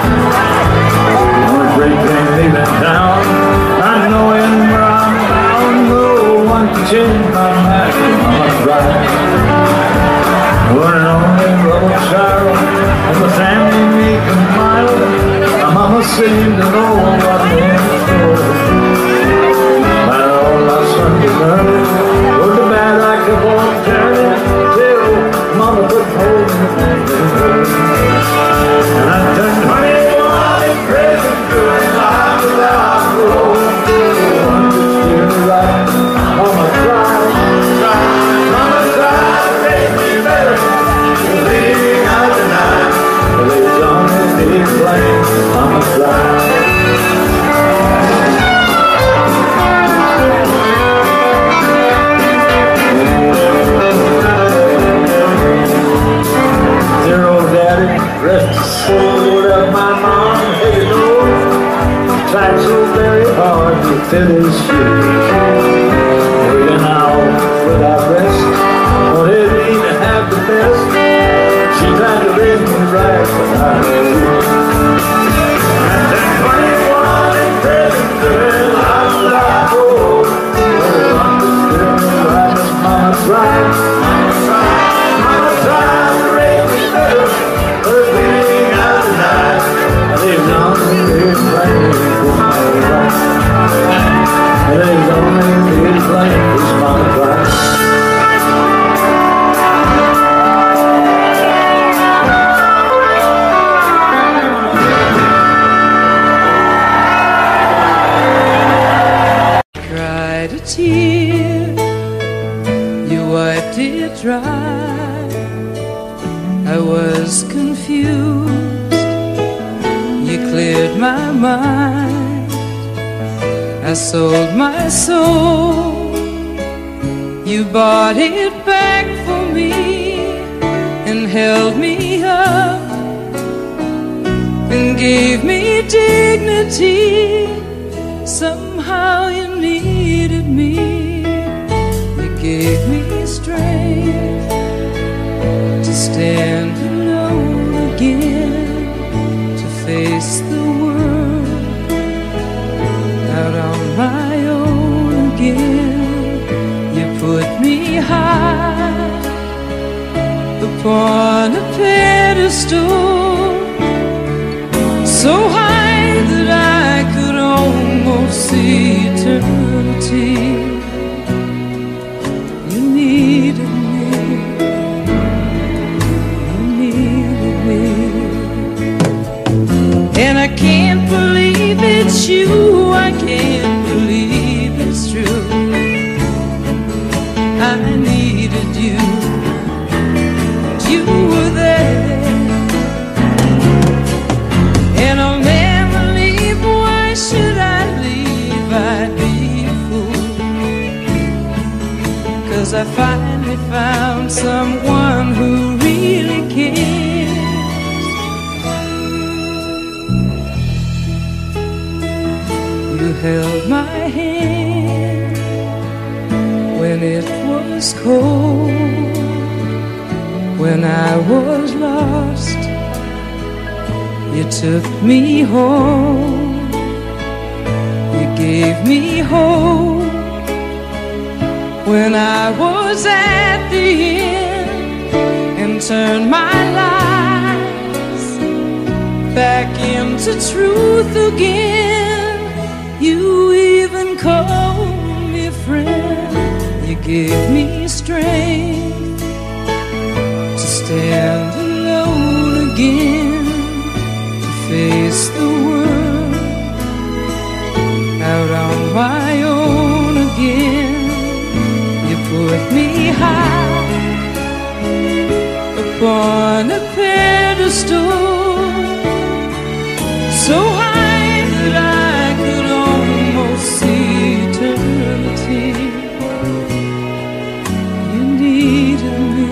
S12: On a great train leaving town, not knowing where I'm bound, no one can change my mind from my ride. Running on that road sorrow, and the family meek and mild, my mama seemed to know what men for. But all my Sunday learning was the bad I kept on turning till mama put hold in the family. And I turned twenty-one in prison, doing life without parole. One could steer me right, mama tried, mama tried to make me better. Leaving out tonight, they don't need blame, mama tried. Zero daddy, rest his soul, up my mom, heavy nose. Tried so very hard to fit his shoes. Working out without rest, wanted me to have the best. She tried to raise me right, but I refused. And then twenty-one in prison, doing life without parole. Oh, understood me right, as mama tried. Mama tried, mama tried to raise me better. But leaving out tonight, they've done me blame for my right. They've done me
S9: I was confused. You cleared my mind. I sold my soul. You bought it back for me and held me up and gave me dignity. Somehow you needed me. You gave me strength to stand alone again, to face the world out on my own again. You put me high upon a pedestal, so high that I could almost see eternity. You needed me, you needed me, and I can't believe it's you, I can't believe it's true. I needed you, and you were there, and I'll never leave. Why should I leave? I'd be a fool, 'cause I finally found someone who really cares. You held my hand when it was cold, when I was lost. You took me home. You gave me hope when I was at the end, and turned my lies back into truth again. You even called me friend. You gave me strength to stand alone again, to face the world out on my own again. You put me high upon a pedestal, so high that I could almost see eternity. You needed me,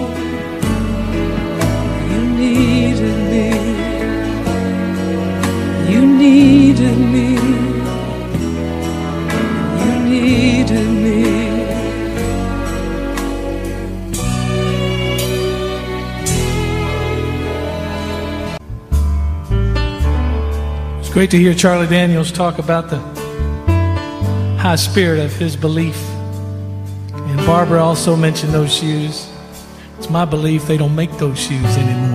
S9: you needed me, you needed me, you needed me.
S10: It's great to hear Charlie Daniels talk about the high spirit of his belief. And Barbara also mentioned those shoes. It's my belief they don't make those shoes anymore.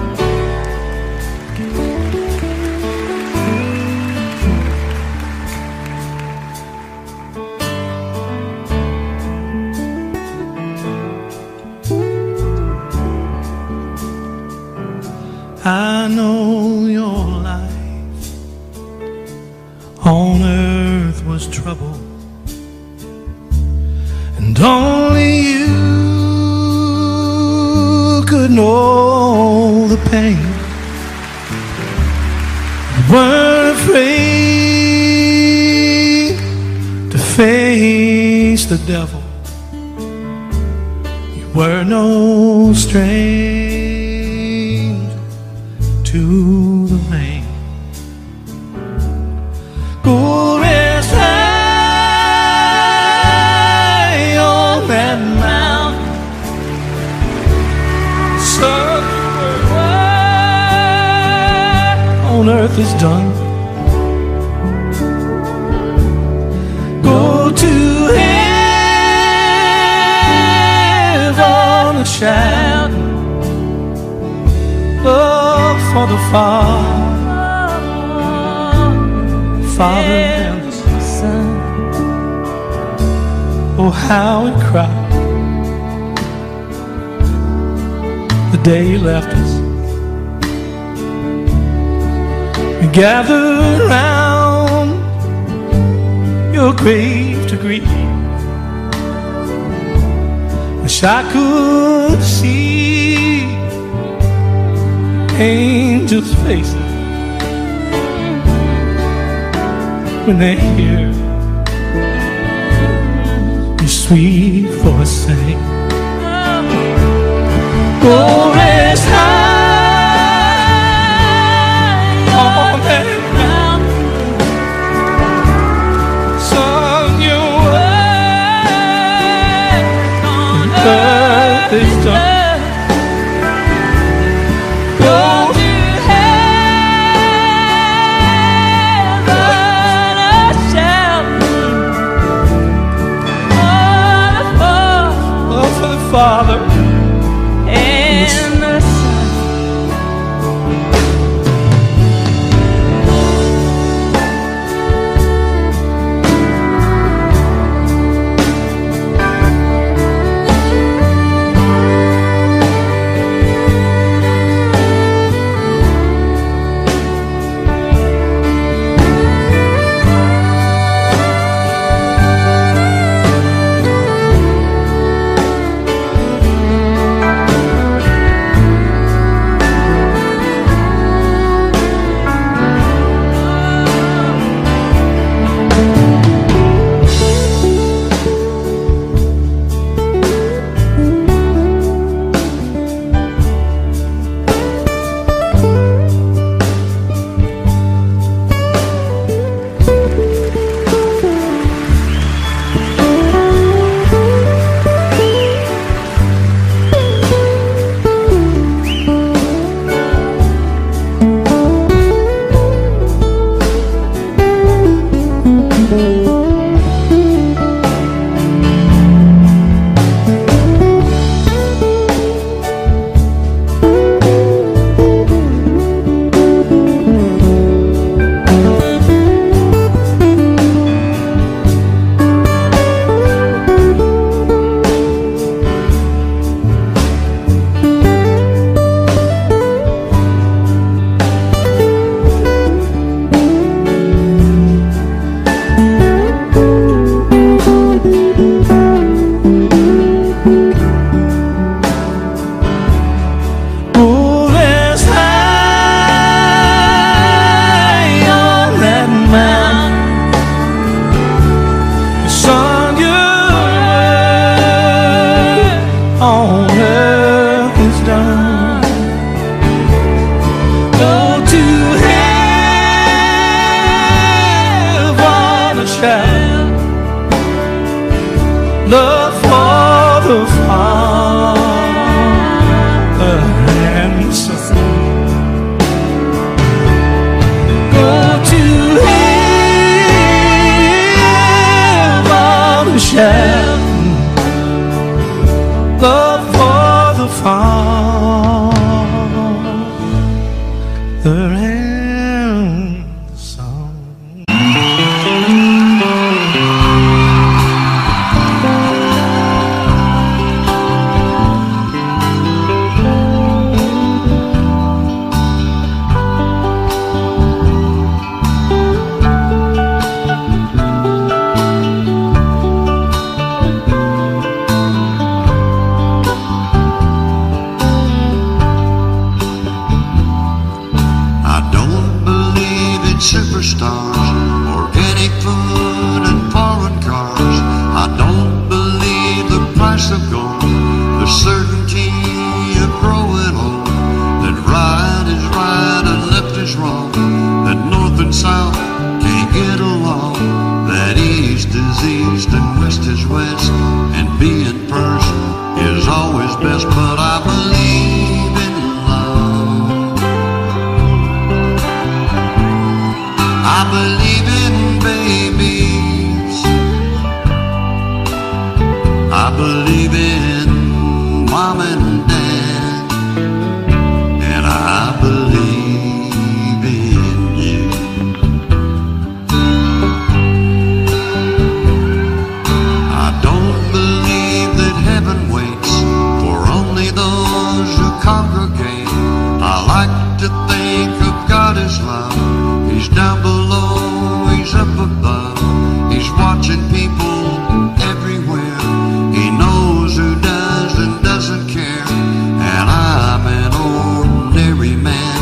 S10: I know your life on earth was trouble, and only you could know the pain. You weren't afraid to face the devil. You were no stranger to the rain. Go rest high on that mountain, something on earth is done. Go to heaven and shout, love for the Father, Father and the Son. Oh, how we cried the day you left us. We gathered round your grave to grieve. Wish I could see angels' faces when they hear your sweet voice sing. Oh, rest high on that mountain, sung your word on earth is done. Father and the Son. Love for the Father and Son. Go to heaven and shout. Love for the Father and Son.
S13: Superstars, organic food and foreign cars. I don't believe the price of gold, the certainty of growing old, that right is right and left is wrong, that north and south can't get along, that east is east and west is west, and being first is always best. But I believe in love, I believe in babies, I believe in mom and dad, and I believe in you. I don't believe that heaven waits for only those who congregate. I like to think of God as love. He's down below, he's up above, he's watching people everywhere. He knows who does and doesn't care, and I'm an ordinary man.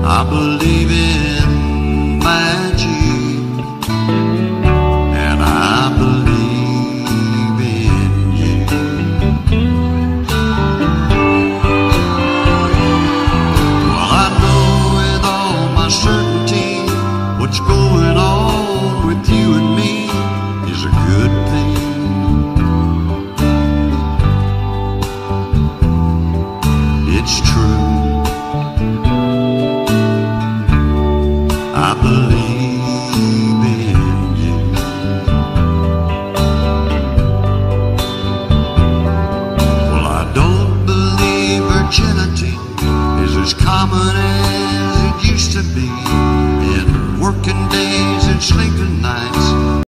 S13: I believe in magic, and I believe in you. Well, I know with all my certainty what's going on with you and me is a good thing. It's true. I believe in you. Well, I don't believe virginity is as common as it used to be in working days and sleeping nights.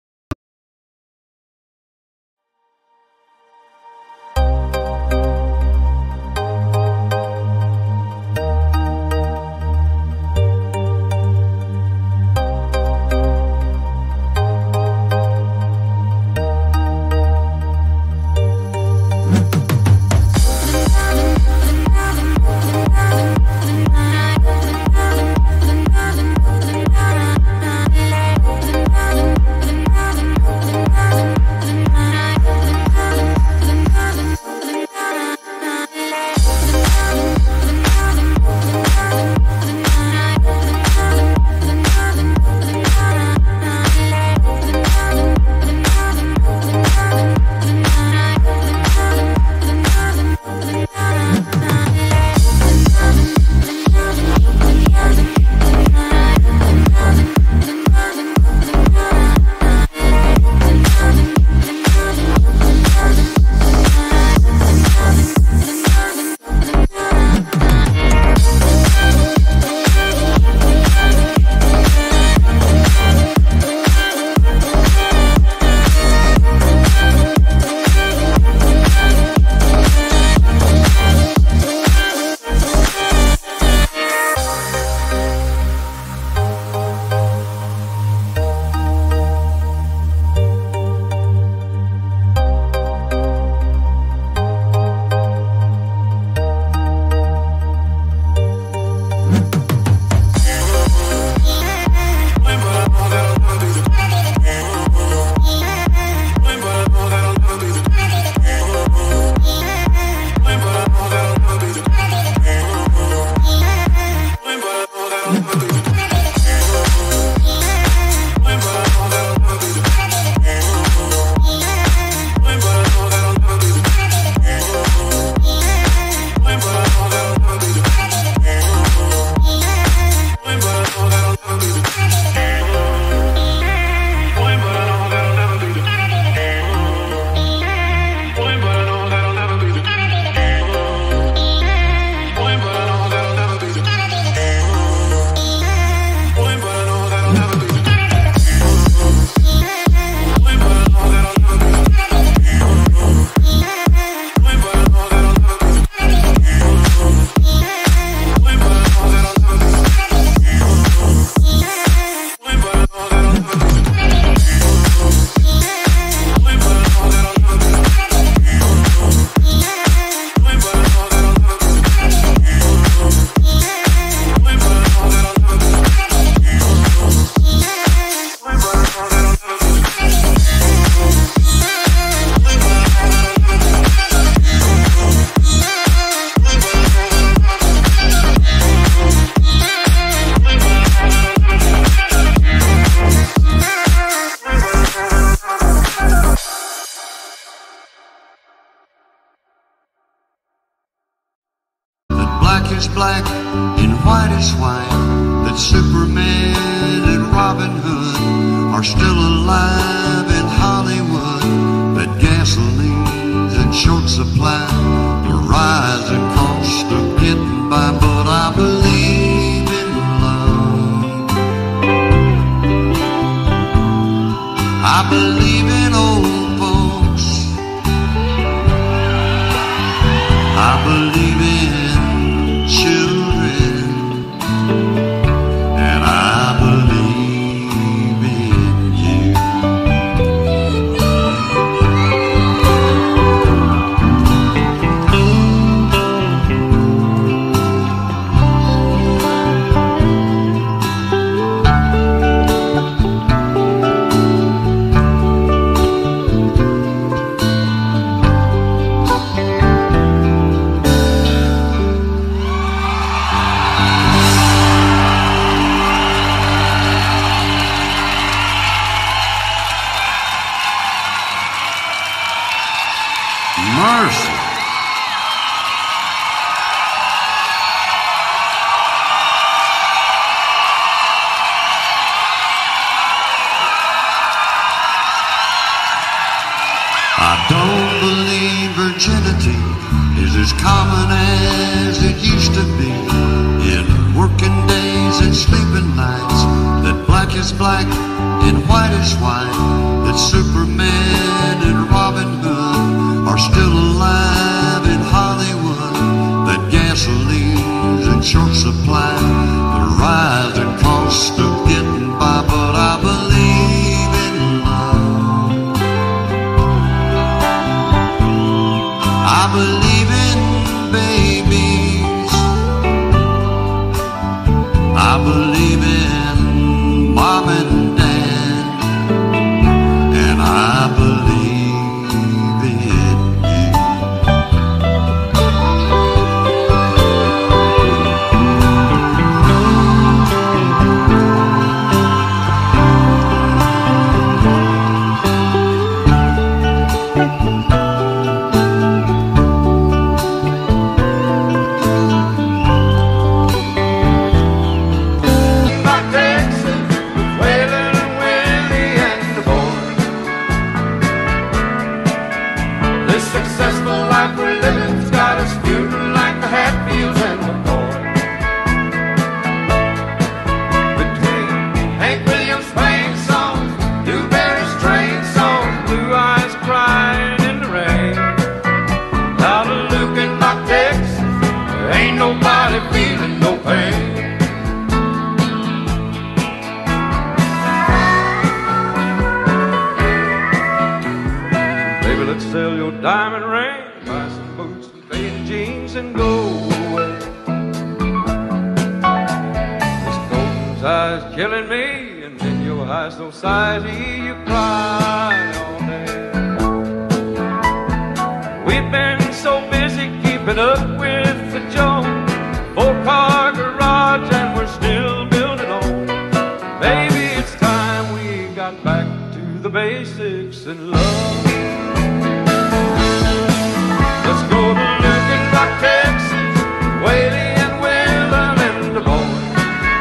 S13: Is black and white is white, that Superman and Robin Hood are still alive in Hollywood, that gasolines in short supply, the rising cost of getting by, but I believe in love. I believe in old folks. I believe in children, and I believe in you. virginity is as common as it used to be. In working days and sleeping nights, that black is black and white is white, that Superman and Robin Hood are still alive in Hollywood, that gasoline's in short supply, the rising cost of getting by, but I believe in love. I believe in babies. I believe in mom and dad, and I believe in you.
S9: Successful life we're living's got us feeling like the Hatfields and McCoy. Between Hank Williams' playing songs, Dewberry's train songs, Blue Eyes crying in the rain. Out of Lukenbach, Texas, there ain't nobody feeling no pain. Baby, let's sell your diamond ring, buy some boots and faded jeans and go away. This golden tide's killing me, and in your high society you cry all day. We've been so busy keeping up with the Jones, four-car garage and we're still building on. Baby, it's time we got back to the basics and love. Let's go to Lukenbach, Texas, Whaley and Wheeler and the boys.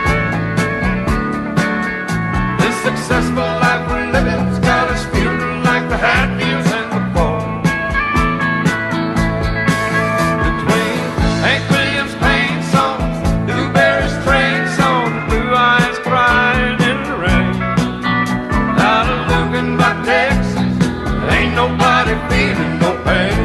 S9: This successful life we're living's got us feeling like the Hatfields and the boys. Between Hank Williams' pain songs, Dewberry's train songs, Blue Eyes crying in the rain. Out of Lukenbach, Texas, there ain't nobody feeling no pain.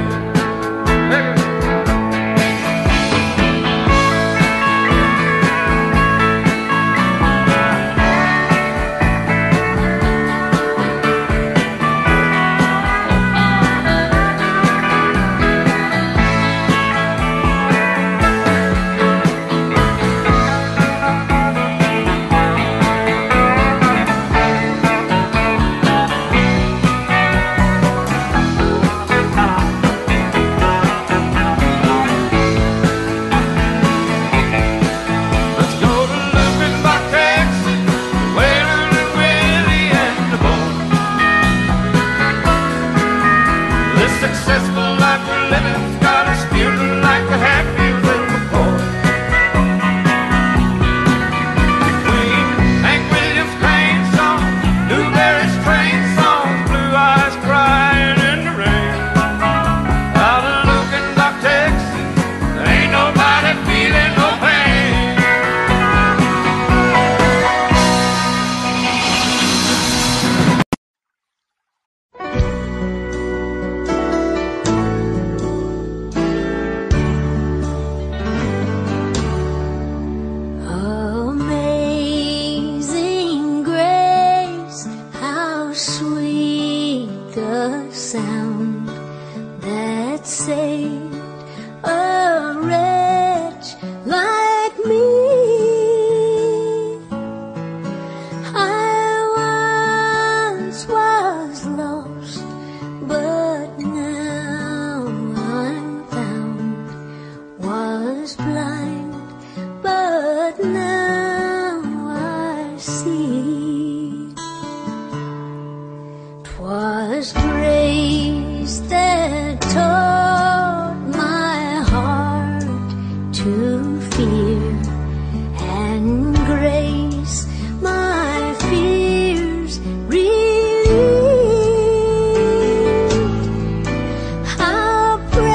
S7: How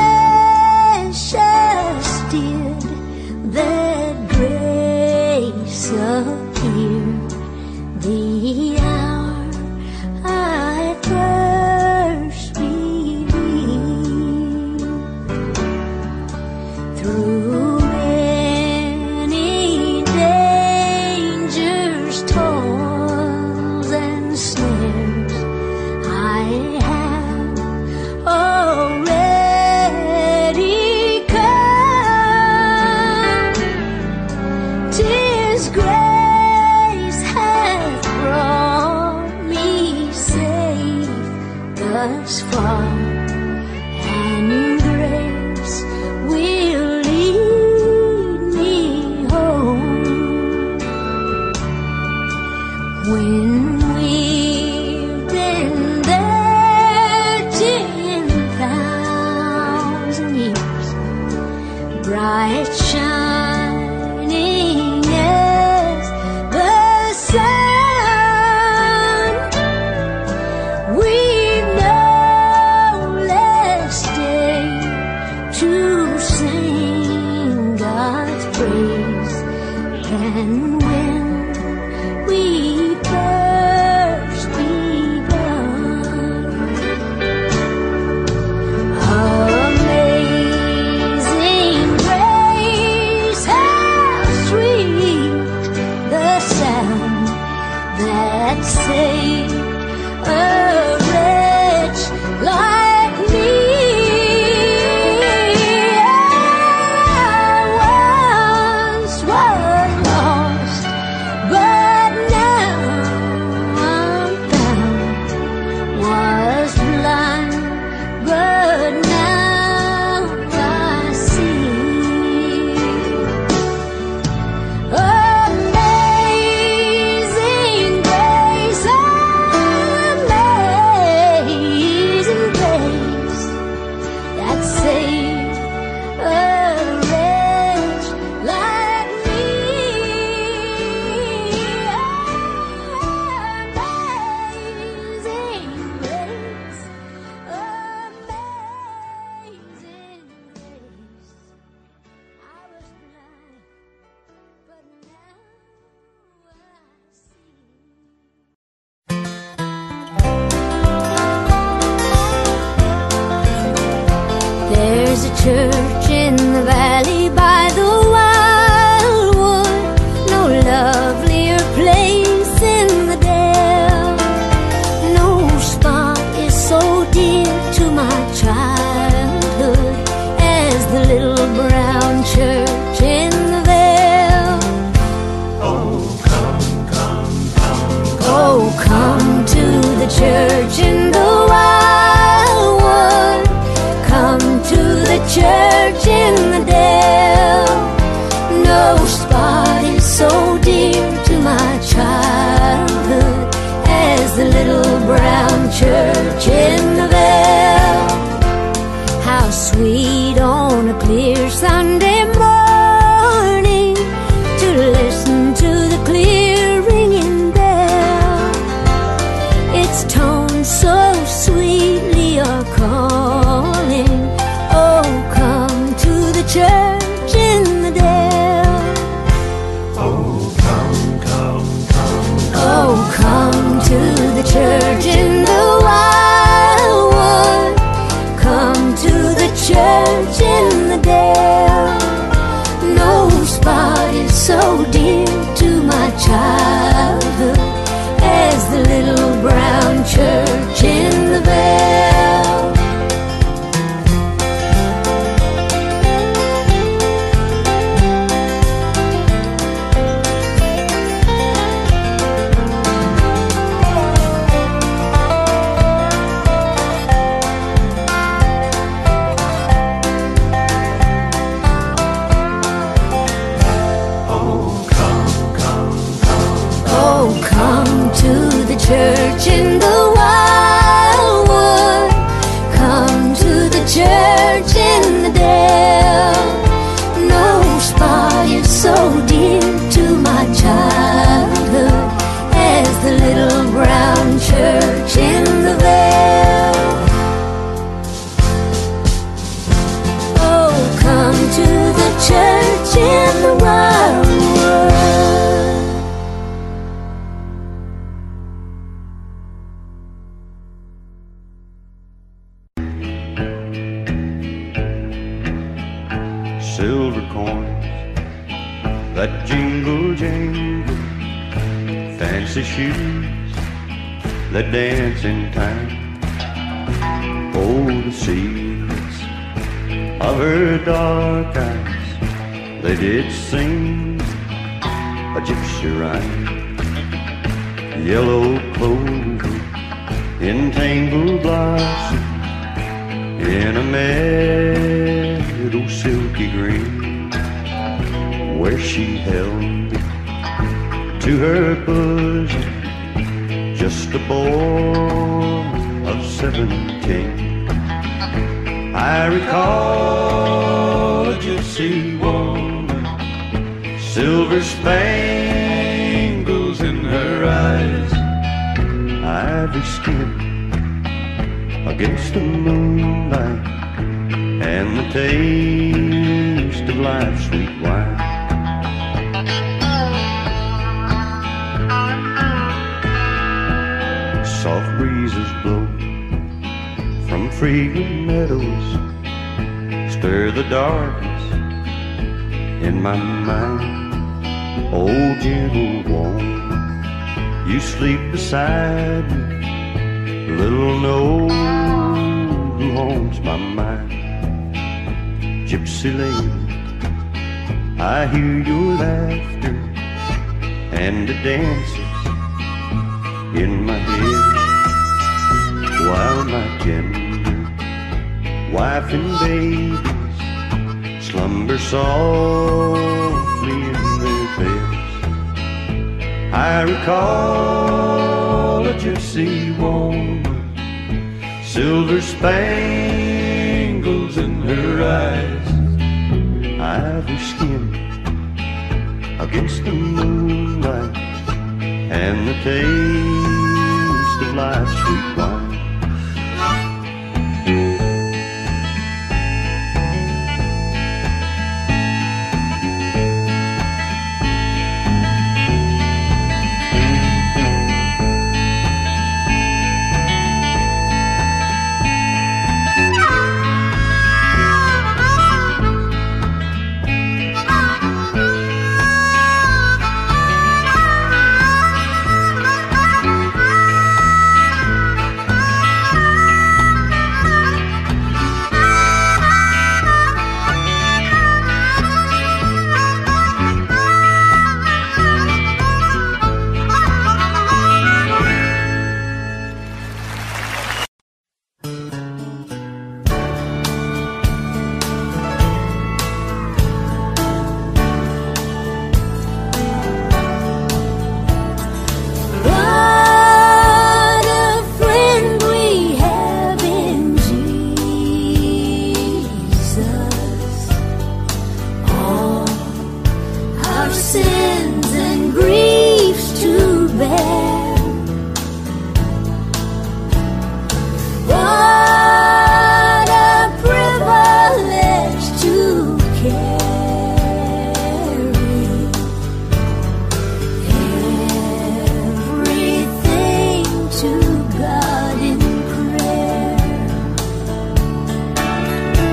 S7: disappear. The hour I first believed, through many dangers, toils, and snares, I have already come. 'Tis grace hath brought me safe thus far, and grace will lead me home. When we've been there ten thousand years, bright shining as the sun, we've no less day to sing God's praise than when we first begun. Amazing grace, how sweet the sound that saved a wretch like me. I once was lost, but now I'm found. Was blind, but now I see. Amazing grace, amazing grace, that saved a wretch like me. Amazing grace, amazing grace. I was blind, but now I see. There's a church in the valley by the wildwood, no lovelier place in the dale. No spot is so dear to my childhood as the little brown church in the vale. Oh, come to the church in the wildwood. Come to the church in the dale. No spot is so dear to my childhood as the little brown church in the vale. How sweet on a clear Sunday morning to listen to the clear ringing bell. Its tones so sweetly are calling. Oh, come to the church in the dale. Oh, come to the church in the wildwood. Come to the church in the dale. No spot is so dear to my childhood as the little brown church in the vale.
S2: Oh, come
S5: that jingle jangle, fancy shoes that dance in time. Oh, the secrets of her dark eyes, they did sing a gypsy rhyme. Yellow clover in tangled blossom, in a meadow silky green, where she held me to her bosom, just a boy of seventeen. I recall a gypsy woman, silver spangles in her eyes, ivory skin against the moonlight, and the taste of life's sweet wine. Soft breezes blow from fragrant meadows, stir the darkness in my mind. Oh, gentle woman, you sleep beside me, little know who haunts my mind. Gypsy lady, I hear your laughter and the dances in my head, while my tender wife and babies slumber softly in their beds. I recall a gypsy woman, silver spangles in her eyes, ivory skin against the moonlight, and the taste of life's sweet wine.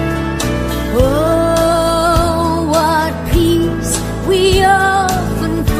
S7: We often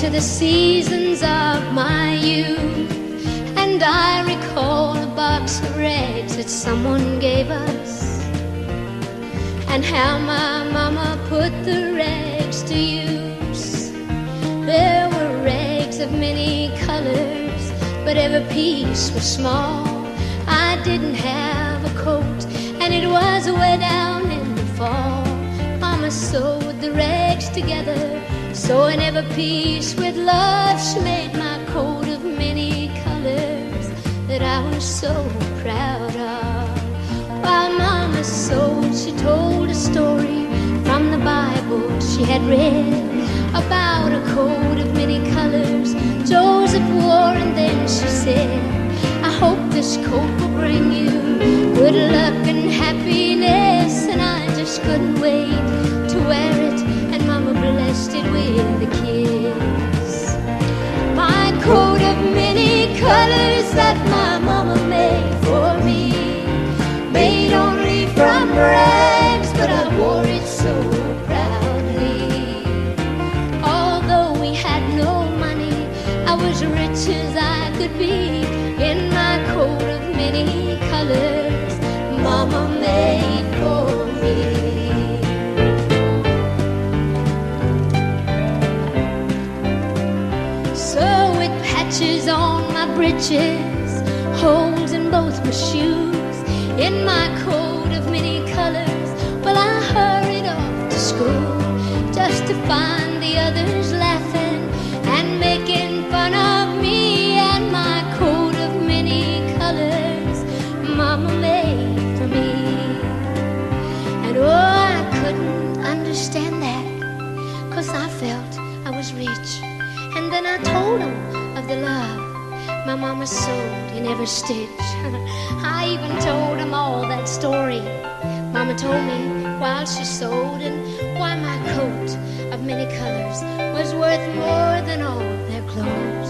S7: to the seasons of my youth, and I recall a box of rags that someone gave us, and how my mama put the rags to use. There were rags of many colors, but every piece was small. I didn't have a coat, and it was way down in the fall. Mama sewed the rags together, sewing every piece with love. She made my coat of many colors that I was so proud of. While Mama sewed, she told a story from the Bible she had read about a coat of many colors Joseph wore, and then she said, I hope this coat will bring you good luck and happiness. And I just couldn't wait to wear it, and Mama blessed it with a kiss. My coat of many colors that my mama made for me, made only from rags, but I wore it so proudly. Although we had no money, I was rich as I could be in my coat of many colors Mama made for me. Patches on my breeches, holes in both my shoes, in my coat of many colors. Well, I hurried off to school just to find the others laughing and making fun of me and my coat of many colors Mama made for me. And oh, I couldn't understand that, 'cause I felt I was rich. And then I told them of the love my mama sewed in every stitch. I even told them all that story Mama told me while she sewed, and why my coat of many colors was worth more than all their clothes.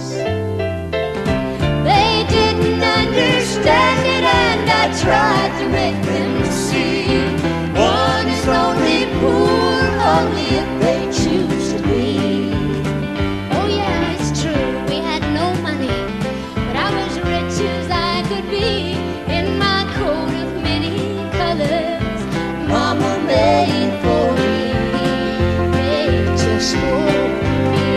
S7: They didn't understand it, and I tried to make them see one is only poor only if they choose to be. Mama made for me, made just for me.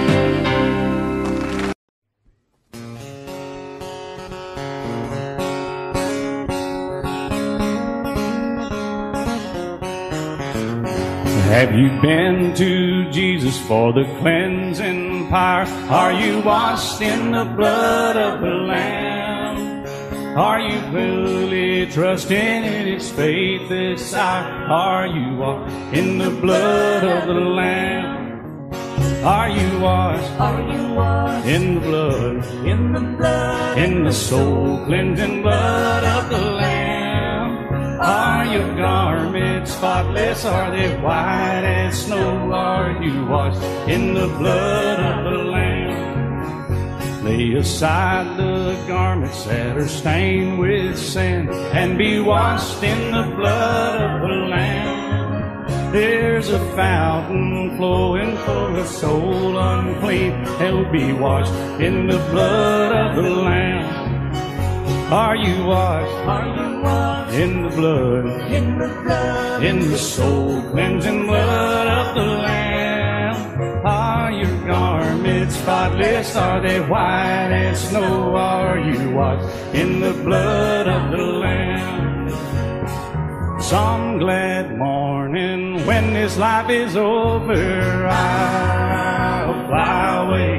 S12: Have you been to Jesus for the cleansing power? Are you washed in the blood of the Lamb? Are you fully trusting in His faith this hour? Are you washed in the blood of the Lamb? Are you washed? Are you washed in the blood? In the blood, in the soul cleansing blood of the Lamb? Are your garments spotless? Are they white as snow? Are you washed in the blood of the Lamb? Lay aside the garments that are stained with sin, and be washed in the blood of the Lamb. There's a fountain flowing for a soul unclean. They'll be washed in the blood of the Lamb. Are you washed? Are you washed in the blood? In the blood, in the soul cleansing blood of the Lamb. Are your garments spotless? Are they white as snow? Are you washed in the blood of the Lamb? Some glad morning when this life is over, I'll fly away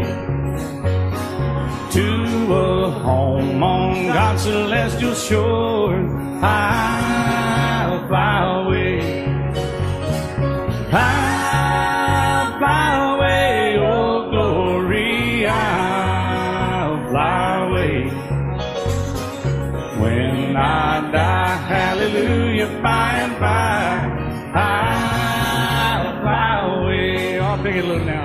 S12: to a home on God's celestial shore. I'll fly away. I'll fly away, oh glory, I'll fly away. When I die, hallelujah, by and by, I'll fly away. Oh, I'll pick it a little down.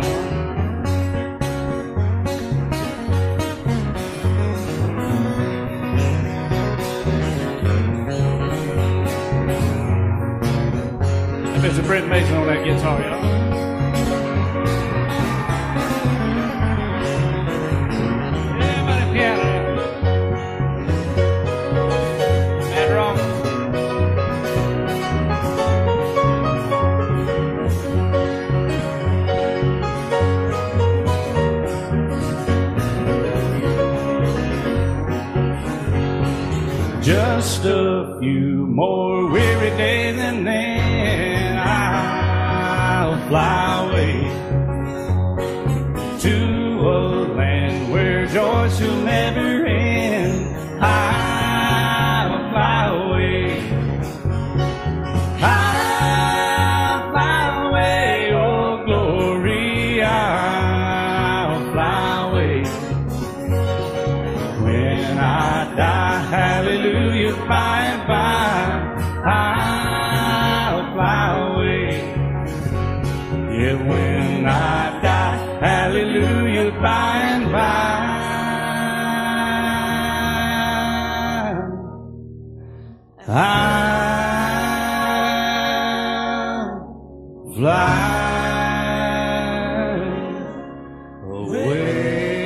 S12: Mister Brent Mason on that guitar, y'all. just a few more weary days and then I'll fly away to a land where joys will never end. I'll fly away. I'll fly away, oh glory, I'll fly away. When I die, hallelujah, by and by, I'll fly away. Yeah, when I die, hallelujah, by and by, I'll fly away.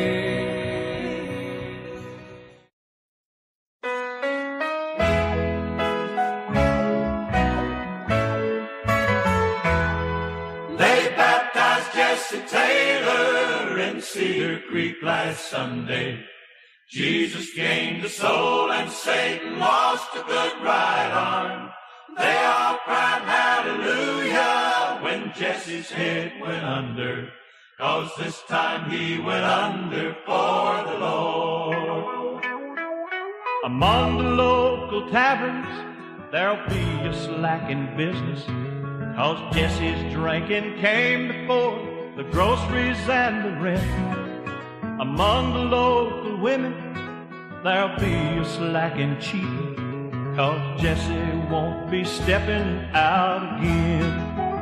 S14: They baptized Jesse Taylor in Cedar Creek last Sunday. Jesus gained a soul and Satan lost a good right arm. They all cried hallelujah when Jesse's head went under, 'cause this time he went under for the Lord.
S4: Among the local taverns, there'll be a slack in business, 'cause Jesse's drinking came before the groceries and the rent. Among the local women, there'll be a slack in cheating, 'cause Jesse won't be stepping out again.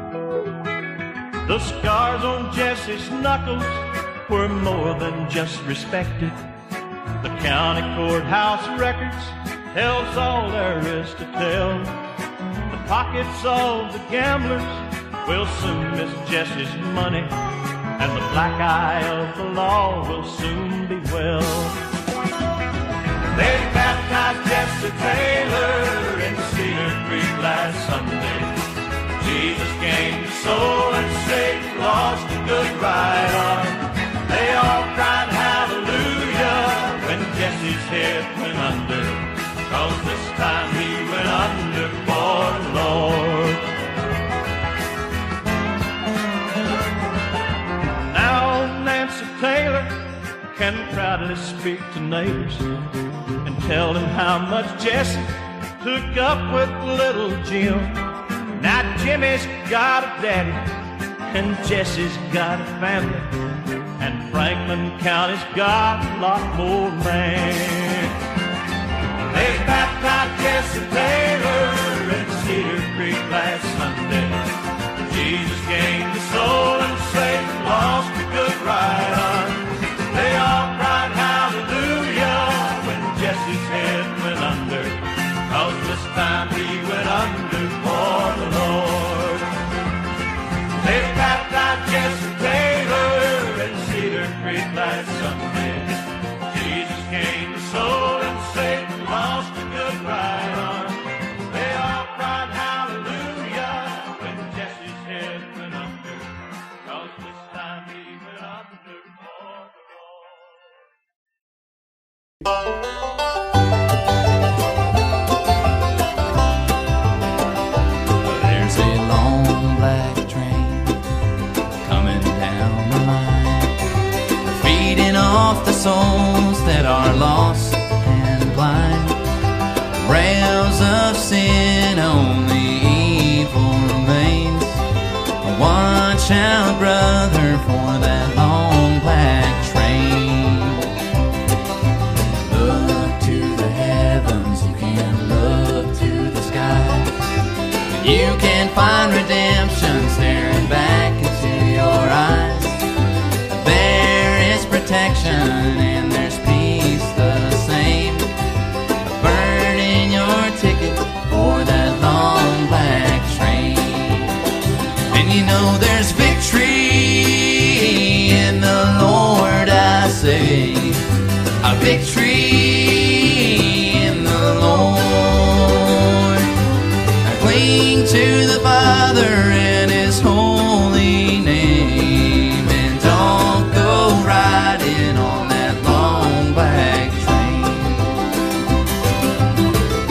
S4: The scars on Jesse's knuckles were more than just respected. The county courthouse records tells all there is to tell. The pockets of the gamblers will soon miss Jesse's money, and the black eye of the law will soon be well.
S14: They baptized Jesse Taylor in Cedar Creek last Sunday. Jesus gained a soul and Satan lost a good right arm. They all cried hallelujah when Jesse's head went under, 'cause this time he went under for the Lord.
S4: Now Nancy Taylor can proudly speak to neighbors and tell them how much Jesse took up with little Jim. Now Jimmy's got a daddy and Jesse's got a family, and Franklin County's got a lot more land.
S14: They baptized Jesse Taylor in Cedar Creek last Sunday. Jesus gained a soul and Satan lost a good right arm. They all cried hallelujah when Jesse's head went under, 'cause this time he went under for the Lord. They baptized Jesse Taylor in Cedar Creek last Sunday. Jesus gained a soul and Satan lost a good right arm. They all cried hallelujah when Jesse's head went under, 'cause this time he went under for the Lord.
S15: There's a long black train coming down the line, feeding off the souls that are lost and blind. Rails of sin, only evil remains. Watch out, brother, for that long black train. Look to the heavens, you can look to the sky. You can find redemption staring back into your eyes. There is protection and there's peace the same. Burn in your ticket for that long black train. And you know there's victory in the Lord, I say. A victory in the Lord. I cling to the Father and His holy name, and don't go riding on that long black train.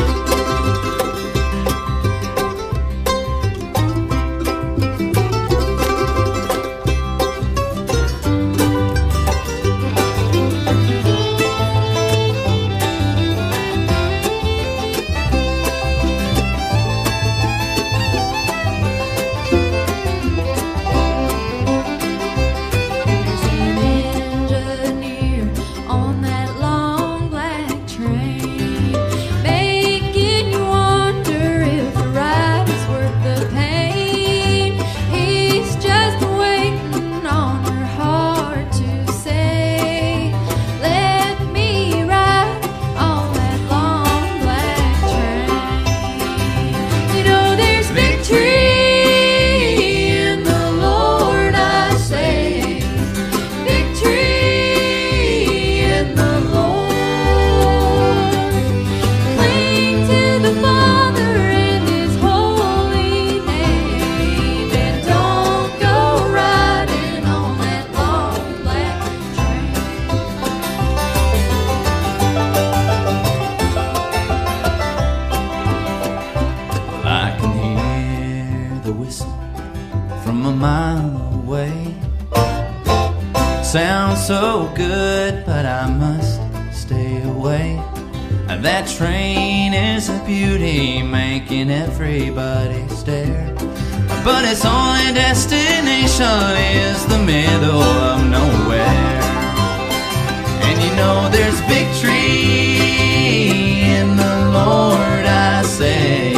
S15: so good, but I must stay away. That train is a beauty, making everybody stare. But its only destination is the middle of nowhere. And you know there's victory in the Lord, I say.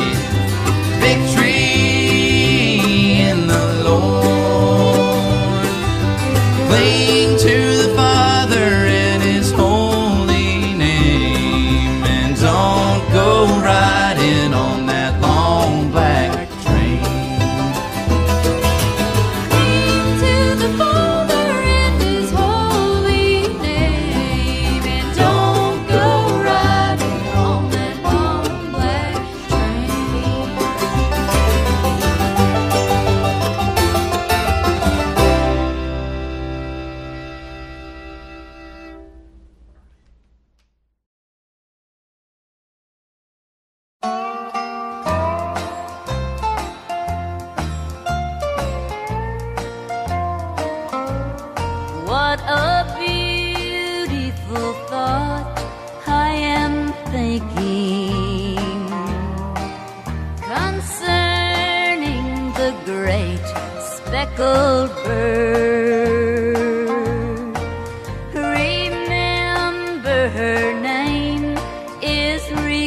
S15: Victory in the Lord. Cling to the Father in His holy name, and don't go riding on that long black train.
S16: Cling to the Father in His holy name, and don't go riding on that long black
S7: What a beautiful thought I am thinking concerning the great speckled bird. Remember, her name is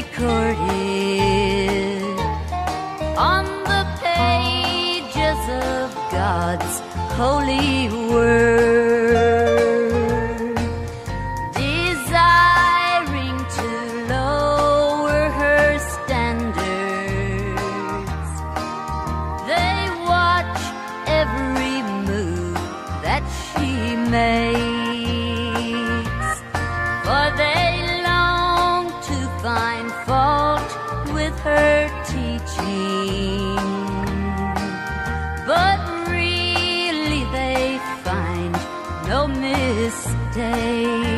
S7: recorded on the pages of God's holy word, desiring to lower her standards. They watch every move that she makes, for they long to find fault with her teaching. But really they find no mistake.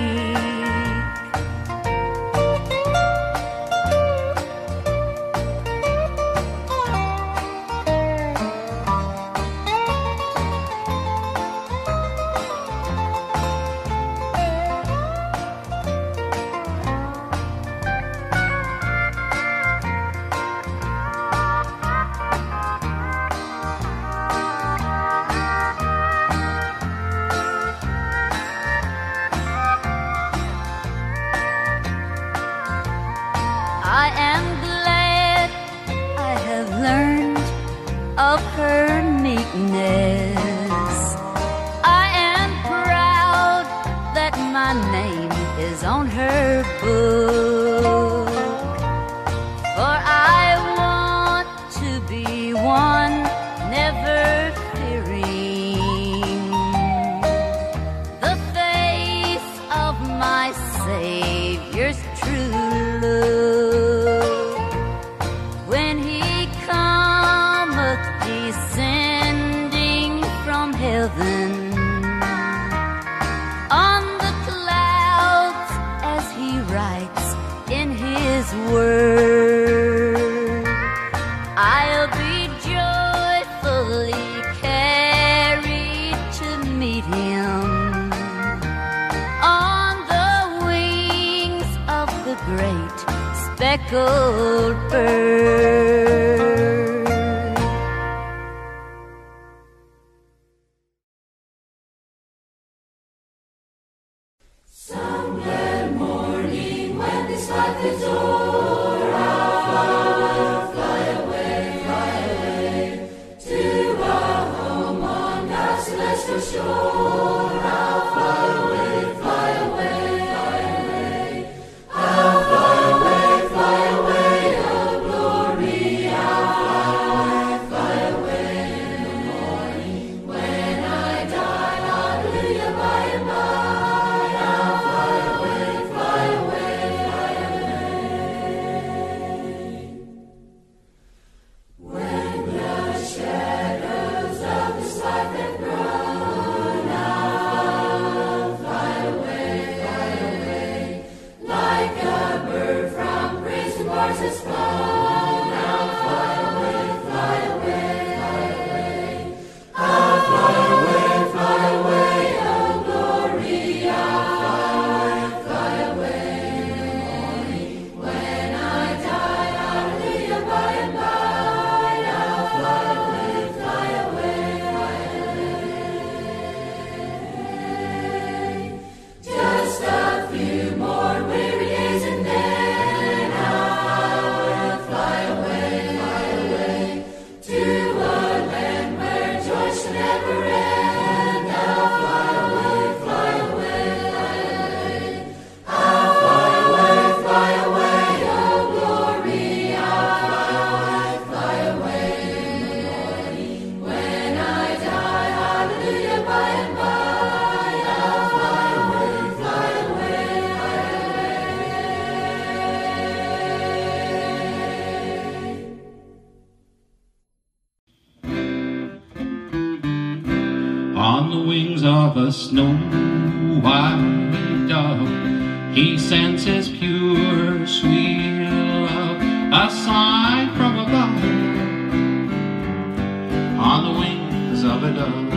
S7: I am glad I have learned of her meekness. I am proud that my name is on her book, for I want to be one never fearing the face of my Savior's true love. When He cometh descending from heaven on the clouds, as He writes in His word, I'll be joyfully carried to meet Him on the wings of the great speckled bird.
S16: Some glad morning when this life is o'er, I'll fly away, fly away, fly away to our home on God's celestial shore. I'll fly away, fly away, fly away. I'll fly away, fly away, oh glory.
S17: the wings of a snow white dove, he sends his pure sweet love, a sign from above. On the wings of a dove,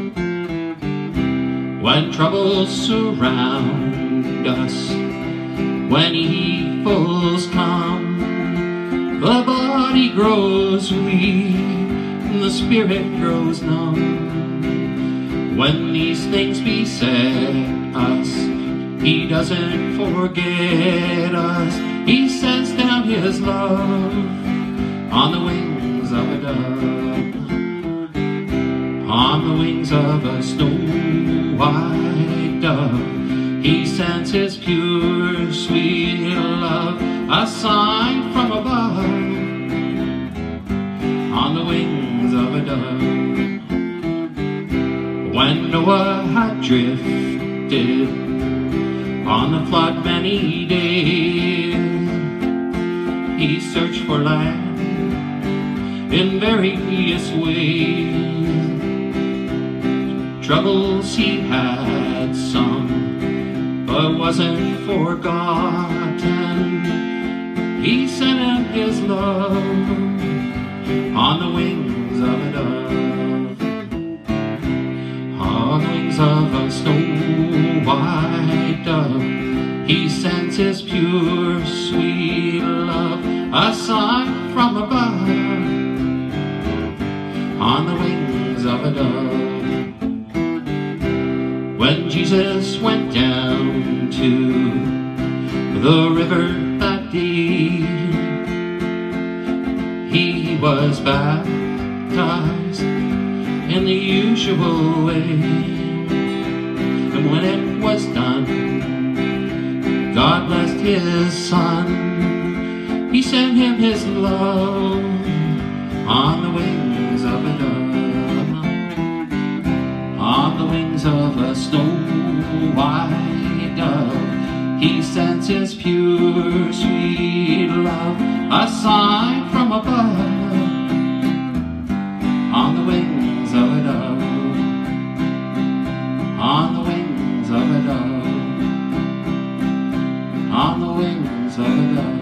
S17: when troubles surround us, when evils come, the body grows weak, the spirit grows numb. When these things beset us, he doesn't forget us. He sends down his love on the wings of a dove, on the wings of a snow white dove. He sends his pure sweet love, a sign from above, on the wings of a dove. When Noah had drifted on the flood many days, he searched for land in various ways. Troubles he had some, but wasn't forgotten. He sent in his love on the wings of a dove, on the wings of a snow white dove. He sends his pure sweet love, a sign from above, on the wings of a dove. When Jesus went down to the river that day, he was baptized in the usual way. And when it was done, God blessed his son. He sent him his love on the wings of a dove, on the wings of a snow white dove. He sends his pure sweet love, a sign from above, on the wings of a dove, on the wings of a dove, on the wings of a dove.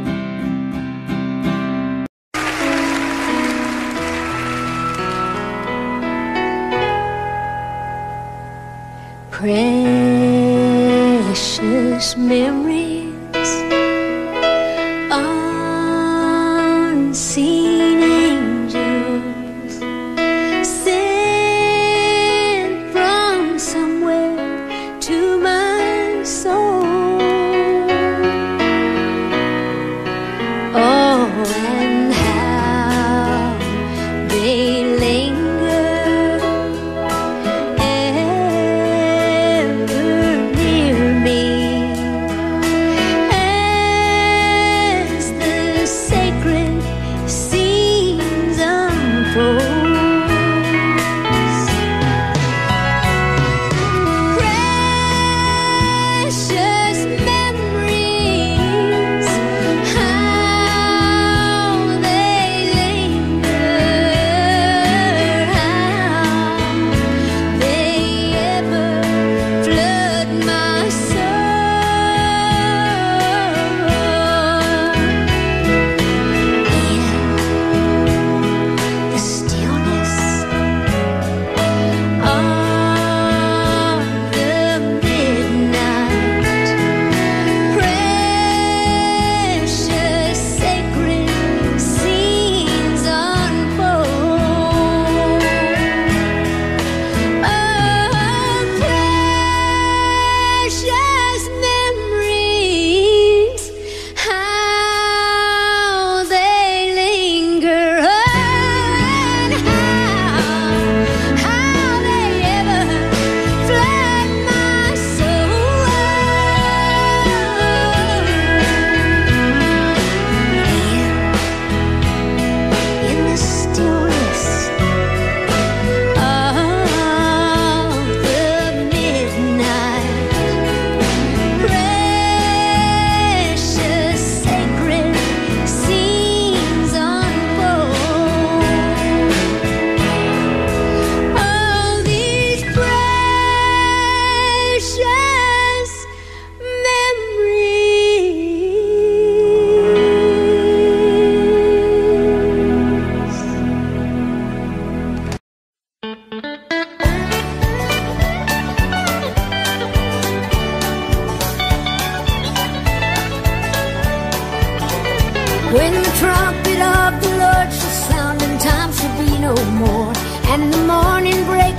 S7: Precious memories, unseen angels sent from somewhere to my soul. Oh, and how they linger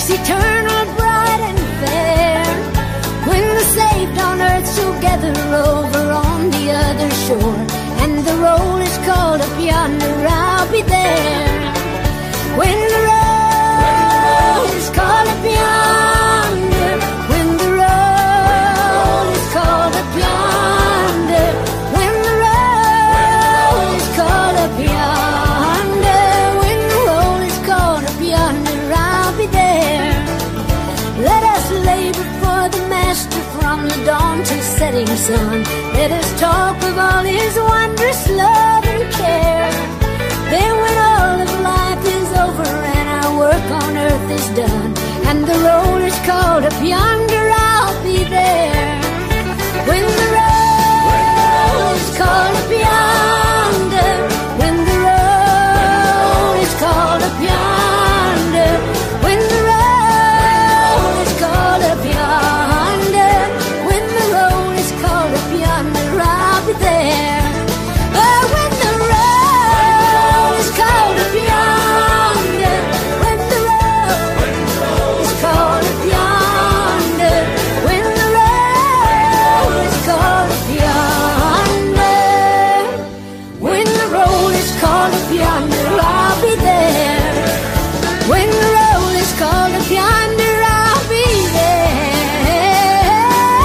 S7: makes eternal bright and fair. When the saved on earth shall gather over on the other shore, and the roll is called up yonder, I'll be there. When the roll is called up yonder, when the roll is called up yonder, when the roll is called up yonder, when the roll is called up yonder, I'll be there. Let us labor for the Master from the dawn to setting sun. Let us talk of all His wondrous love and care. Then when all of life is over and our work on earth is done, and the roll is called up yonder, I'll be there. When the roll is called up yonder, when the roll is called up yonder, when the roll is called up yonder, when the roll is called up yonder, I'll be there. Oh, when the roll is called up yonder, when the roll is called up yonder, when the roll is called up yonder, when the roll is called up yonder, I'll be there. When the roll is called up yonder, I'll be there.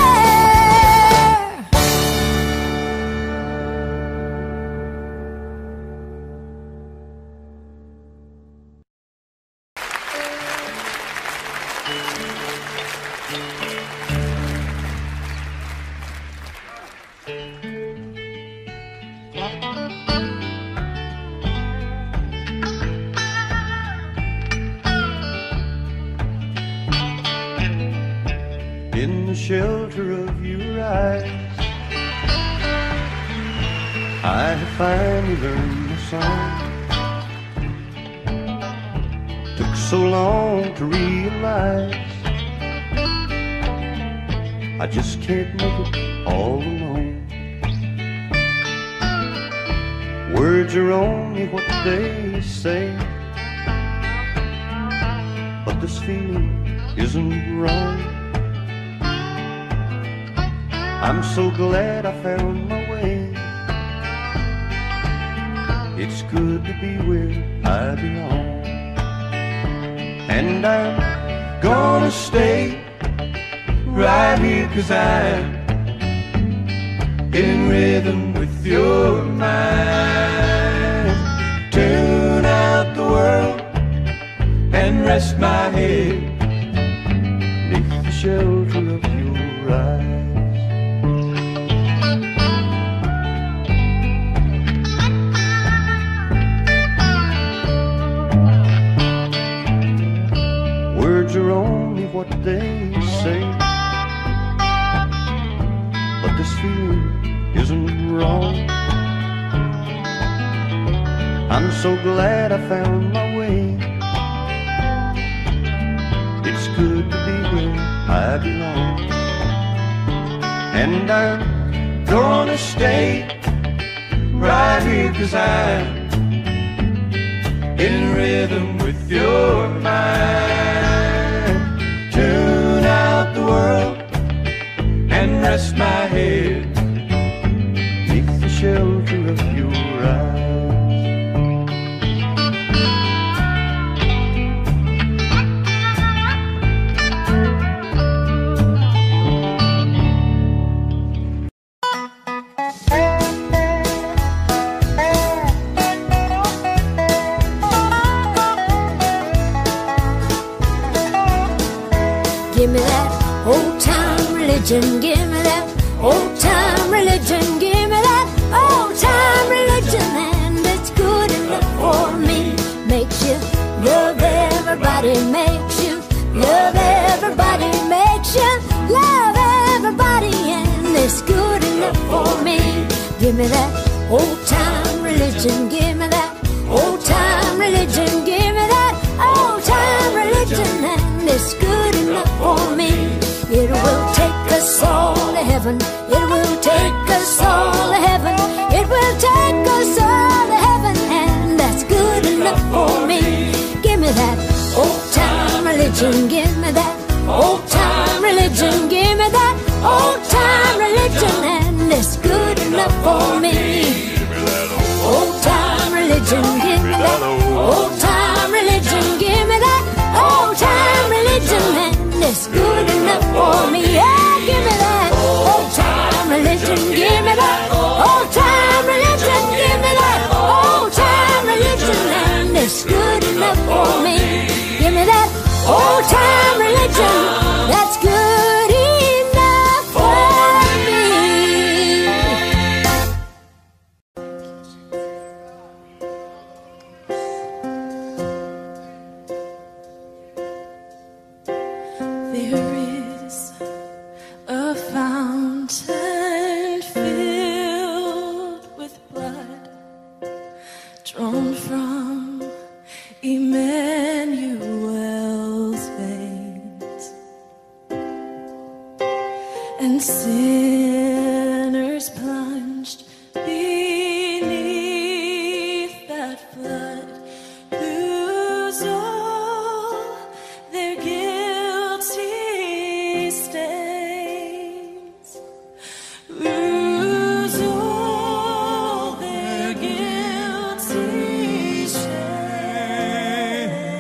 S11: In the shelter of your eyes, I have finally learned the song. Took so long to realize I just can't make it all alone. Words are only what they say, but this feeling isn't wrong. I'm so glad I found my way. It's good to be where I belong. And I'm gonna stay right here, 'cause I'm in rhythm with your mind. Tune out the world and rest my head beneath the shelter of your eyes. Words are only what they say, but this feeling isn't wrong. I'm so glad I found my way. It's good to be where I belong. And I'm gonna stay right here, 'cause I'm in rhythm with your mind. Tune out the world and rest my head beneath the shelter of your eyes.
S7: Give me that old time religion, give me that old time religion, give me that old time religion, and it's good enough for me. Makes you love everybody, makes you love everybody, makes you love everybody, and it's good enough for me. Give me that old time religion, give me that old time religion, give me that old time religion, and it's good enough for me. It will take us all to heaven, it will take us all to heaven, it will take us all to heaven, and that's good enough for me. Give me that old time religion. religion, give me that old time religion, give me that old time religion, and it's good enough for me. Old time religion, give me that old time religion, give me that old time religion, and it's good enough for me. Yeah, give me that old time religion, give me that old time religion, give me that old time religion, and it's good enough for me. Give me that old time religion, that's good enough for me.
S18: There is a fountain filled with blood drawn from Emmanuel's veins, and sinners plunged beneath that flood lose all their guilty stains, lose all their guilty stains.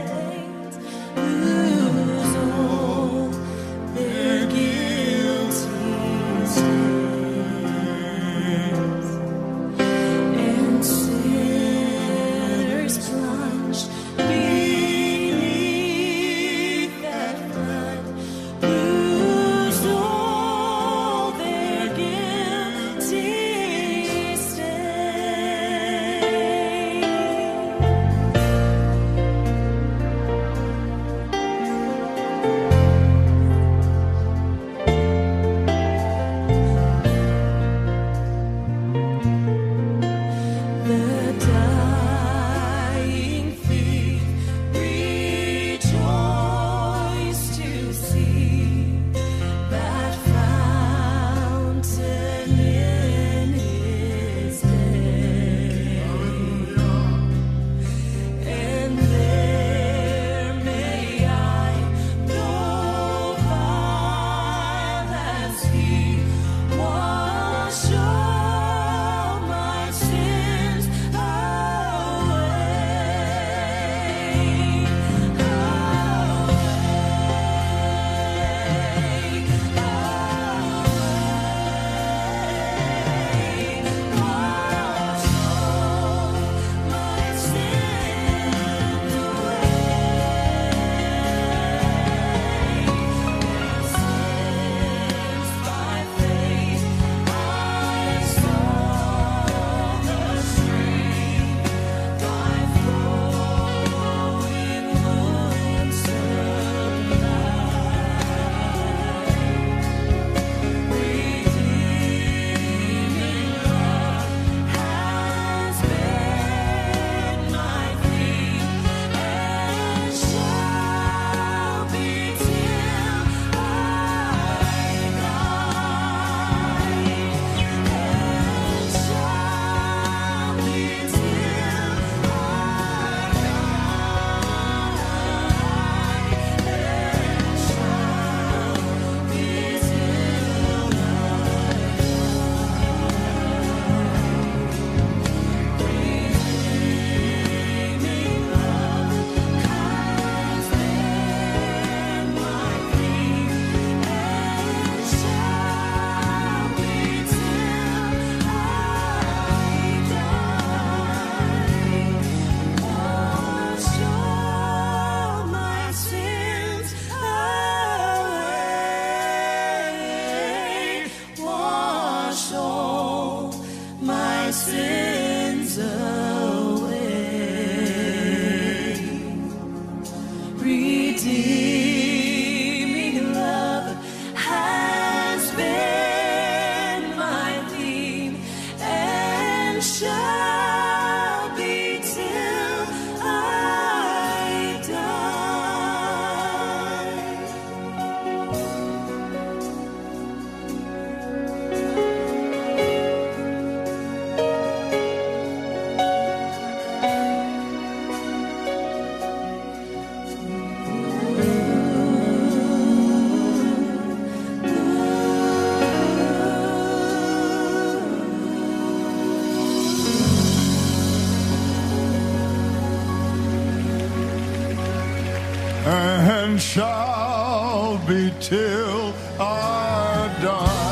S6: and shall be till I die.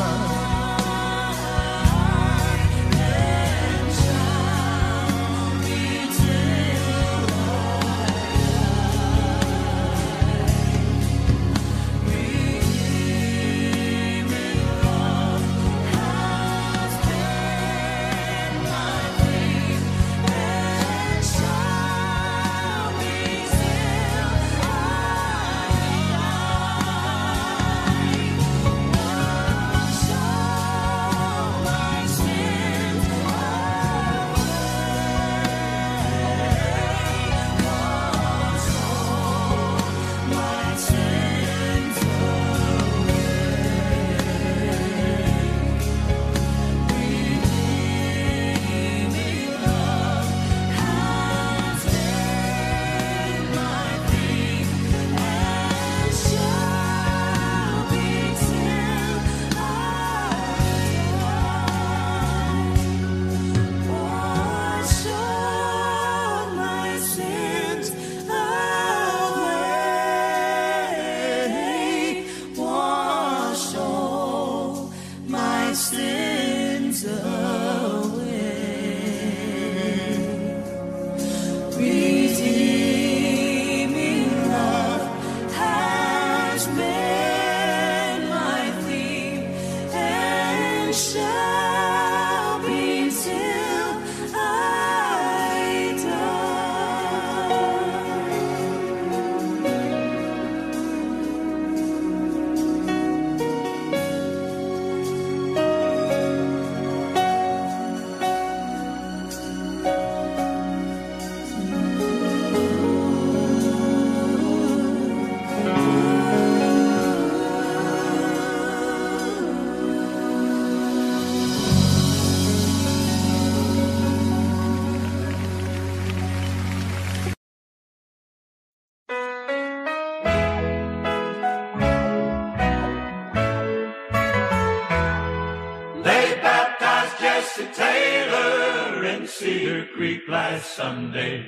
S14: Sunday.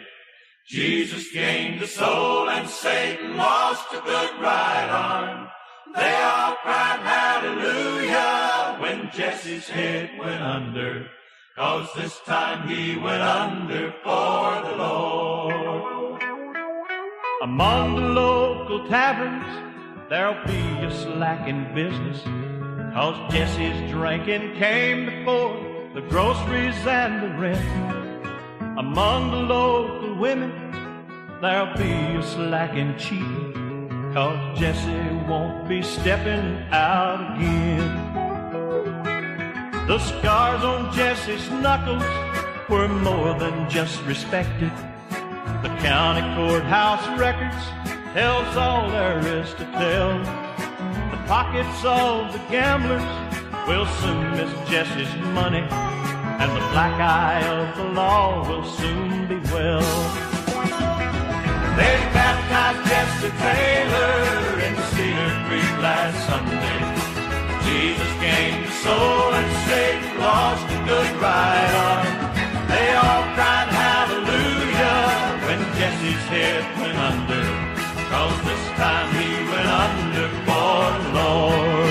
S14: Jesus gained a soul and Satan lost a good right arm. They all cried hallelujah when Jesse's head went under, 'cause this time he went under for the Lord.
S9: Among the local taverns there'll be a slack in business, 'cause Jesse's drinking came before the groceries and the rent. Among the local women, there'll be a slack in cheating, 'cause Jesse won't be stepping out again. The scars on Jesse's knuckles were more than just respected. The county courthouse records tells all there is to tell. The pockets of the gamblers will soon miss Jesse's money, and the black eye of the law will soon be well.
S14: They baptized Jesse Taylor in Cedar Creek last Sunday. Jesus gained a soul and Satan lost a good right arm. They all cried hallelujah when Jesse's head went under, 'cause this time he went under for the Lord.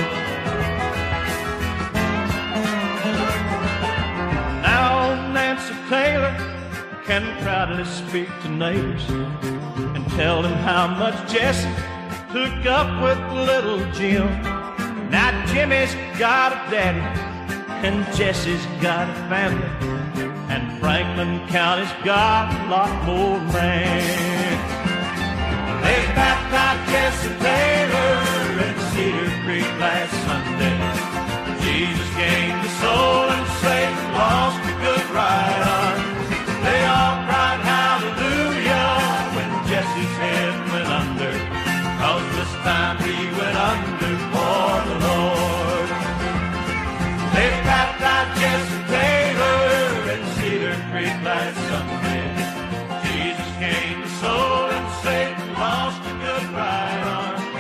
S9: Taylor can proudly speak to neighbors and tell them how much Jesse took up with little Jim. Now Jimmy's got a daddy and Jesse's got a family, and Franklin County's got a lot more land.
S14: They baptized Jesse Taylor in Cedar Creek last Sunday. Jesus gained a soul and Satan lost a good right arm. They all cried hallelujah when Jesse's head went under, 'cause this time he went under for the Lord. They baptized Jesse Taylor in Cedar Creek last Sunday. Jesus gained a soul and Satan lost a good right arm.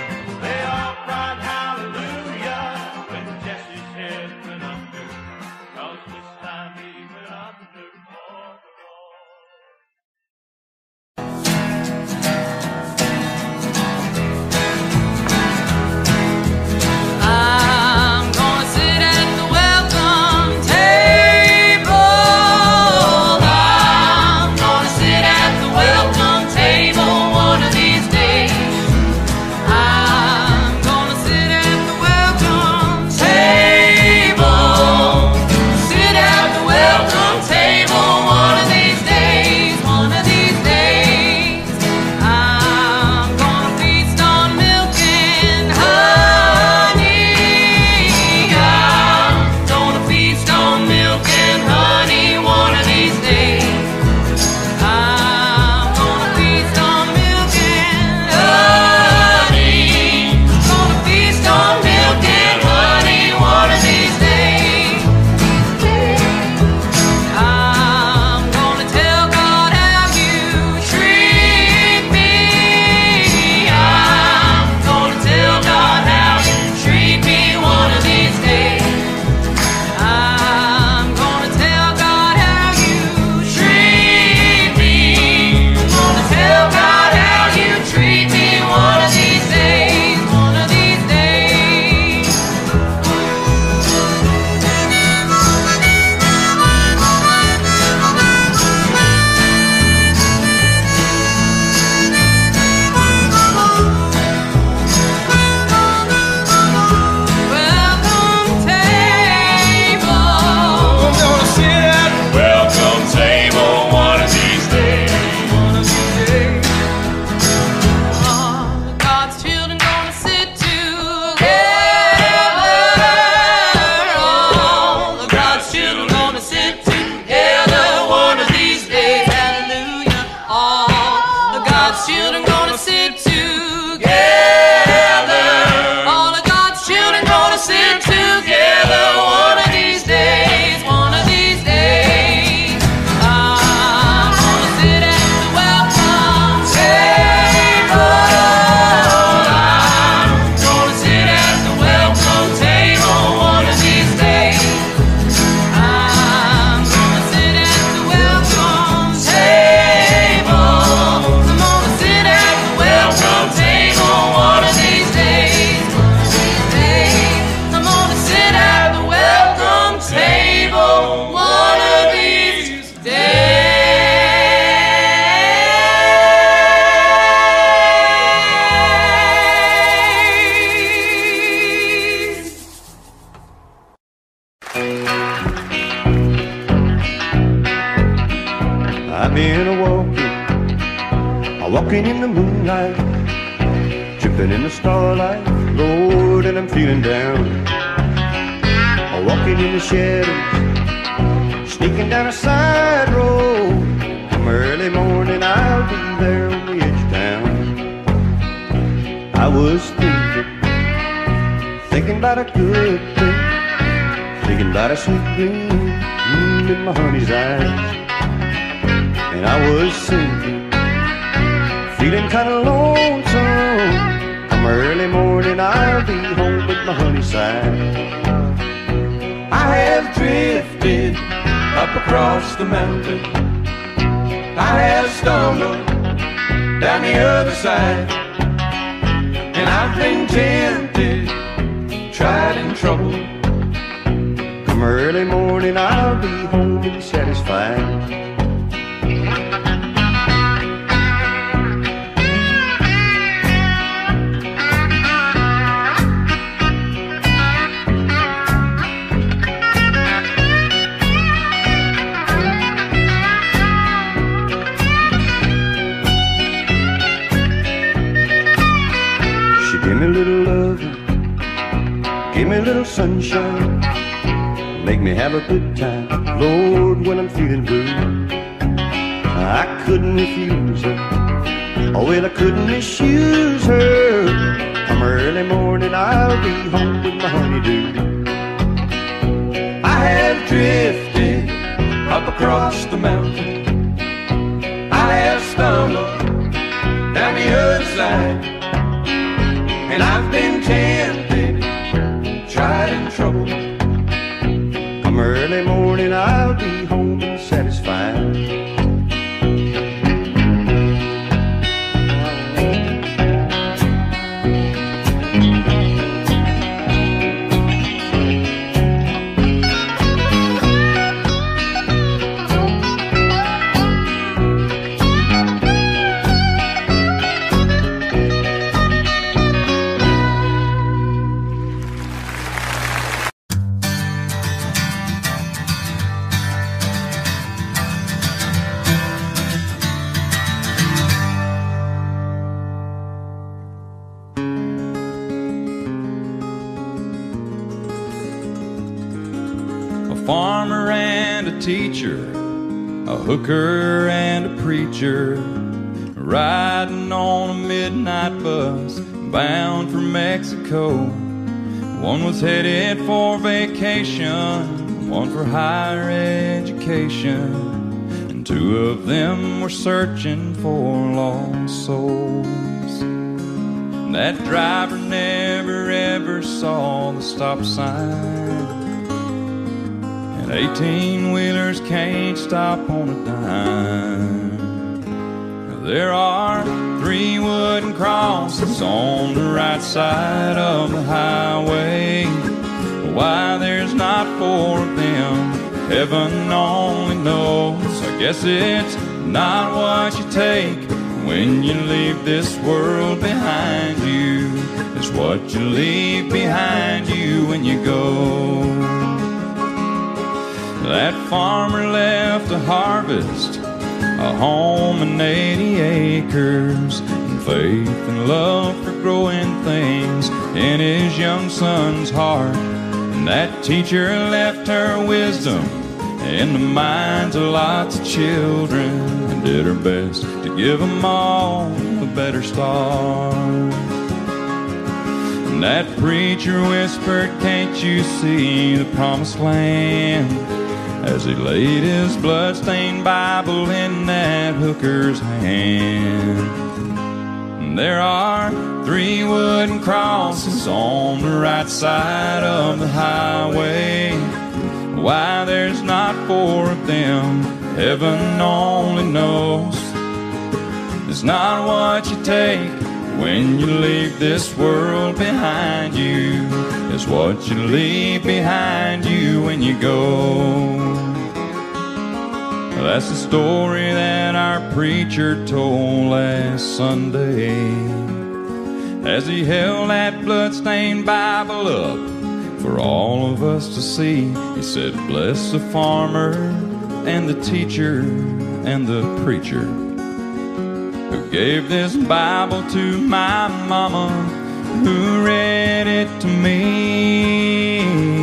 S15: God's children gonna sit together. All of God's children gonna sit together one of these days, one of these days. I'm gonna sit at the welcome table. I'm gonna sit at the welcome table one of these days. I'm gonna sit at the welcome table. I'm gonna sit at the welcome table one of these days. I'm gonna sit at the welcome table one of these days.
S5: I've been a walking, a walking in the moonlight, tripping in the starlight, Lord, and I'm feeling down. A walking in the shadows, sneaking down a side road. Come early morning, I'll be there on the edge of town. I was thinking, thinking about a good thing, thinking about a sweet gleam mm, in my honey's eyes. And I was sinking, feeling kind of lonesome. Come early morning, I'll be home with my honey side.
S8: I have drifted up across the mountain. I have stumbled down the other side. And I've been tempted, tried and troubled.
S5: Come early morning, I'll be home and satisfied. Give me a little loving, give me a little sunshine, make me have a good time, Lord, when I'm feeling blue. I couldn't refuse her, oh well, I couldn't misuse her. Come early morning, I'll be home with my honeydew.
S8: I have drifted up across the mountain. I have stumbled down the other side. And I've been tempted, tried and troubled.
S5: Come early morning, I'll be home and satisfied.
S8: Farmer and a teacher, a hooker and a preacher, riding on a midnight bus bound for Mexico. One was headed for vacation, one for higher education, and two of them were searching for lost souls. That driver never ever saw the stop sign. Eighteen-wheelers can't stop on a dime. There are three wooden crosses on the right side of the highway. Why there's not four of them, heaven only knows. I guess it's not what you take when you leave this world behind you. It's what you leave behind you when you go. That farmer left a harvest, a home and eighty acres, and faith and love for growing things in his young son's heart. And that teacher left her wisdom in the minds of lots of children, and did her best to give them all the
S19: better start. And that preacher whispered, can't you see the promised land? As he laid his bloodstained Bible in that hooker's hand. And there are three wooden crosses on the right side of the highway. Why there's not four of them, heaven only knows. It's not what you take when you leave this world behind you. It's what you leave behind you when you go. That's the story that our preacher told last Sunday, as he held that bloodstained Bible up for all of us to see. He said, bless the farmer and the teacher and the preacher who gave this Bible to my mama, who read it to me.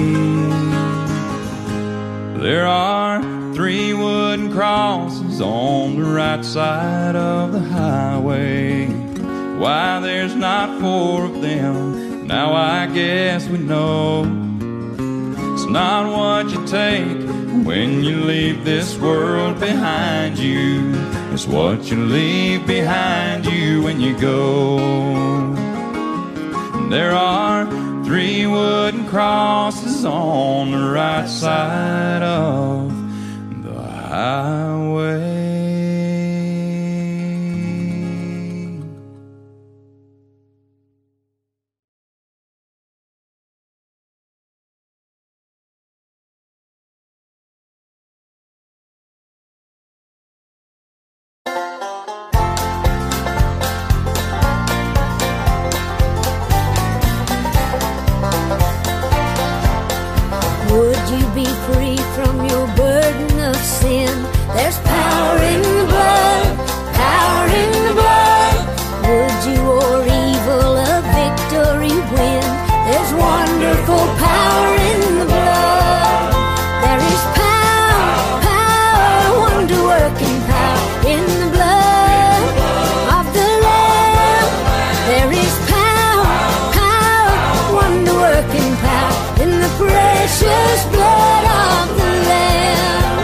S19: There are three wooden crosses on the right side of the highway. Why there's not four of them, now I guess we know. It's not what you take when you leave this world behind you. It's what you leave behind you when you go. There are three wooden crosses on the right side of the highway.
S7: Would you be free from your burden of sin? There's power in the blood, power in the blood. Would you or evil a victory win? There's wonderful power in the blood. There is power, power, wonder-working power in the blood of the Lamb. There is power, power, wonder-working power in the precious blood of the Lamb.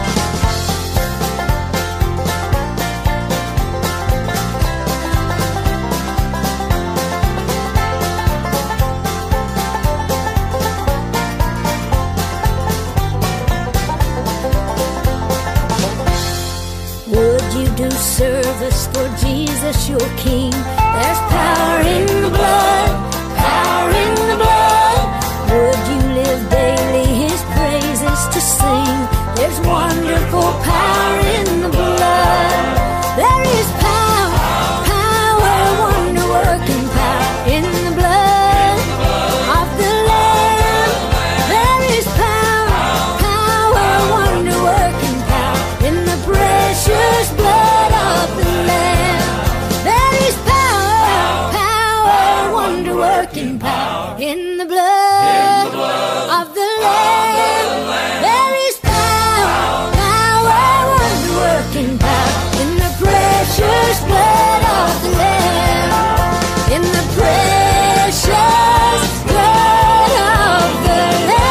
S7: Would you do service for Jesus your King? There's power in the blood, power in the blood. Would you live daily his praises to sing? There's wonderful power in the blood. There is power, power, wonder-working power in the blood of the Lamb. There is power, power, wonder-working power in the precious blood of the Lamb. There is power, power, wonder-working power in the blood of the Lamb. There is power, power, wonder-working power in the precious blood of the Lamb. In the precious blood of the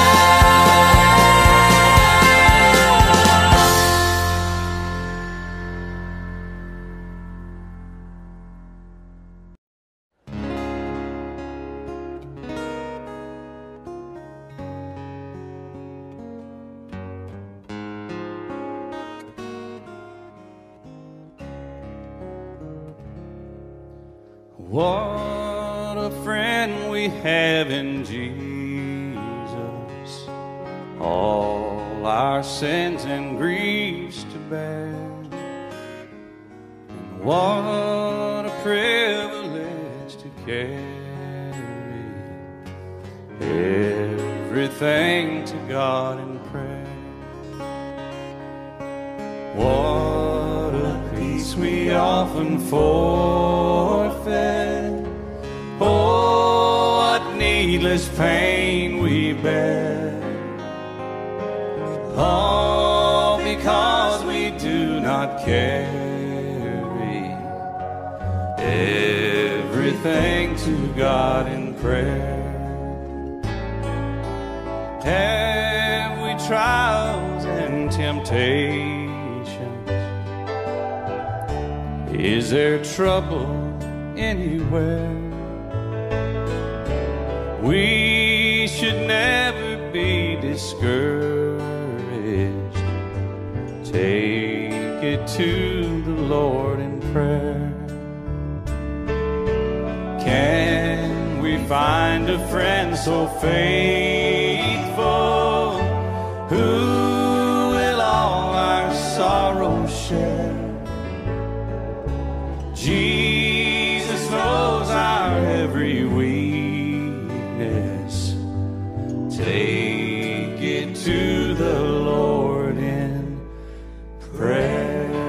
S19: What a friend we have in Jesus, all our sins and griefs to bear. And what a privilege to carry everything to God in prayer. What a peace we often forfeit. Oh, what needless pain we bear. All because we do not carry
S2: everything to God in prayer. Have we trials and temptations? Is there trouble anywhere? We should never be discouraged. Take it to the Lord in prayer. Can we find a friend so faithful who will all our sorrows share? Jesus knows our every weakness. Take it to the Lord in prayer.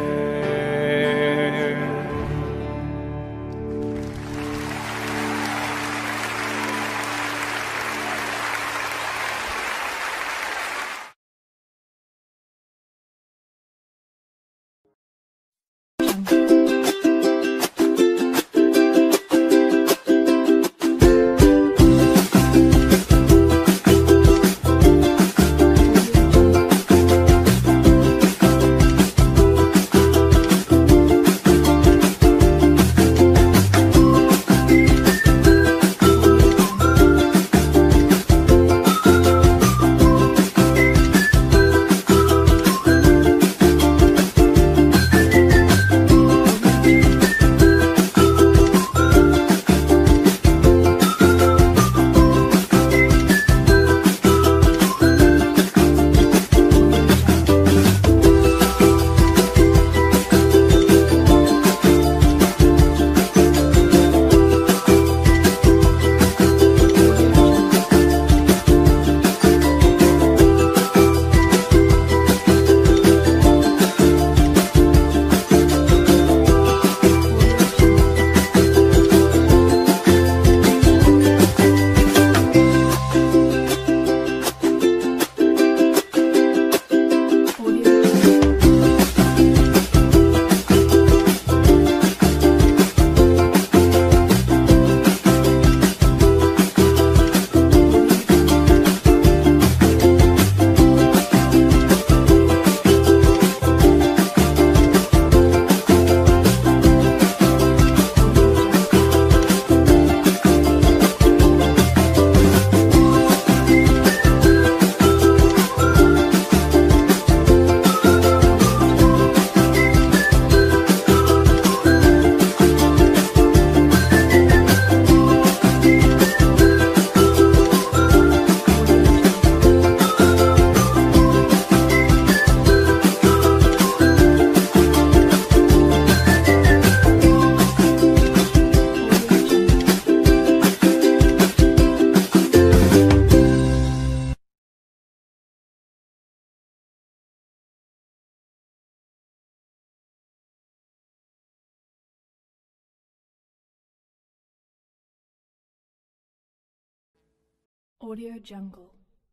S18: Audio Jungle.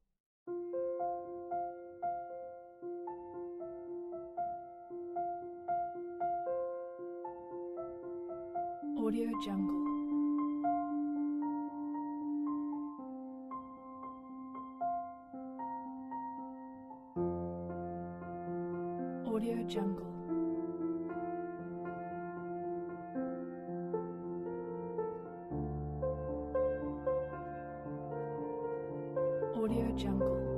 S18: Audio Jungle. Audio Jungle. Audio Jungle.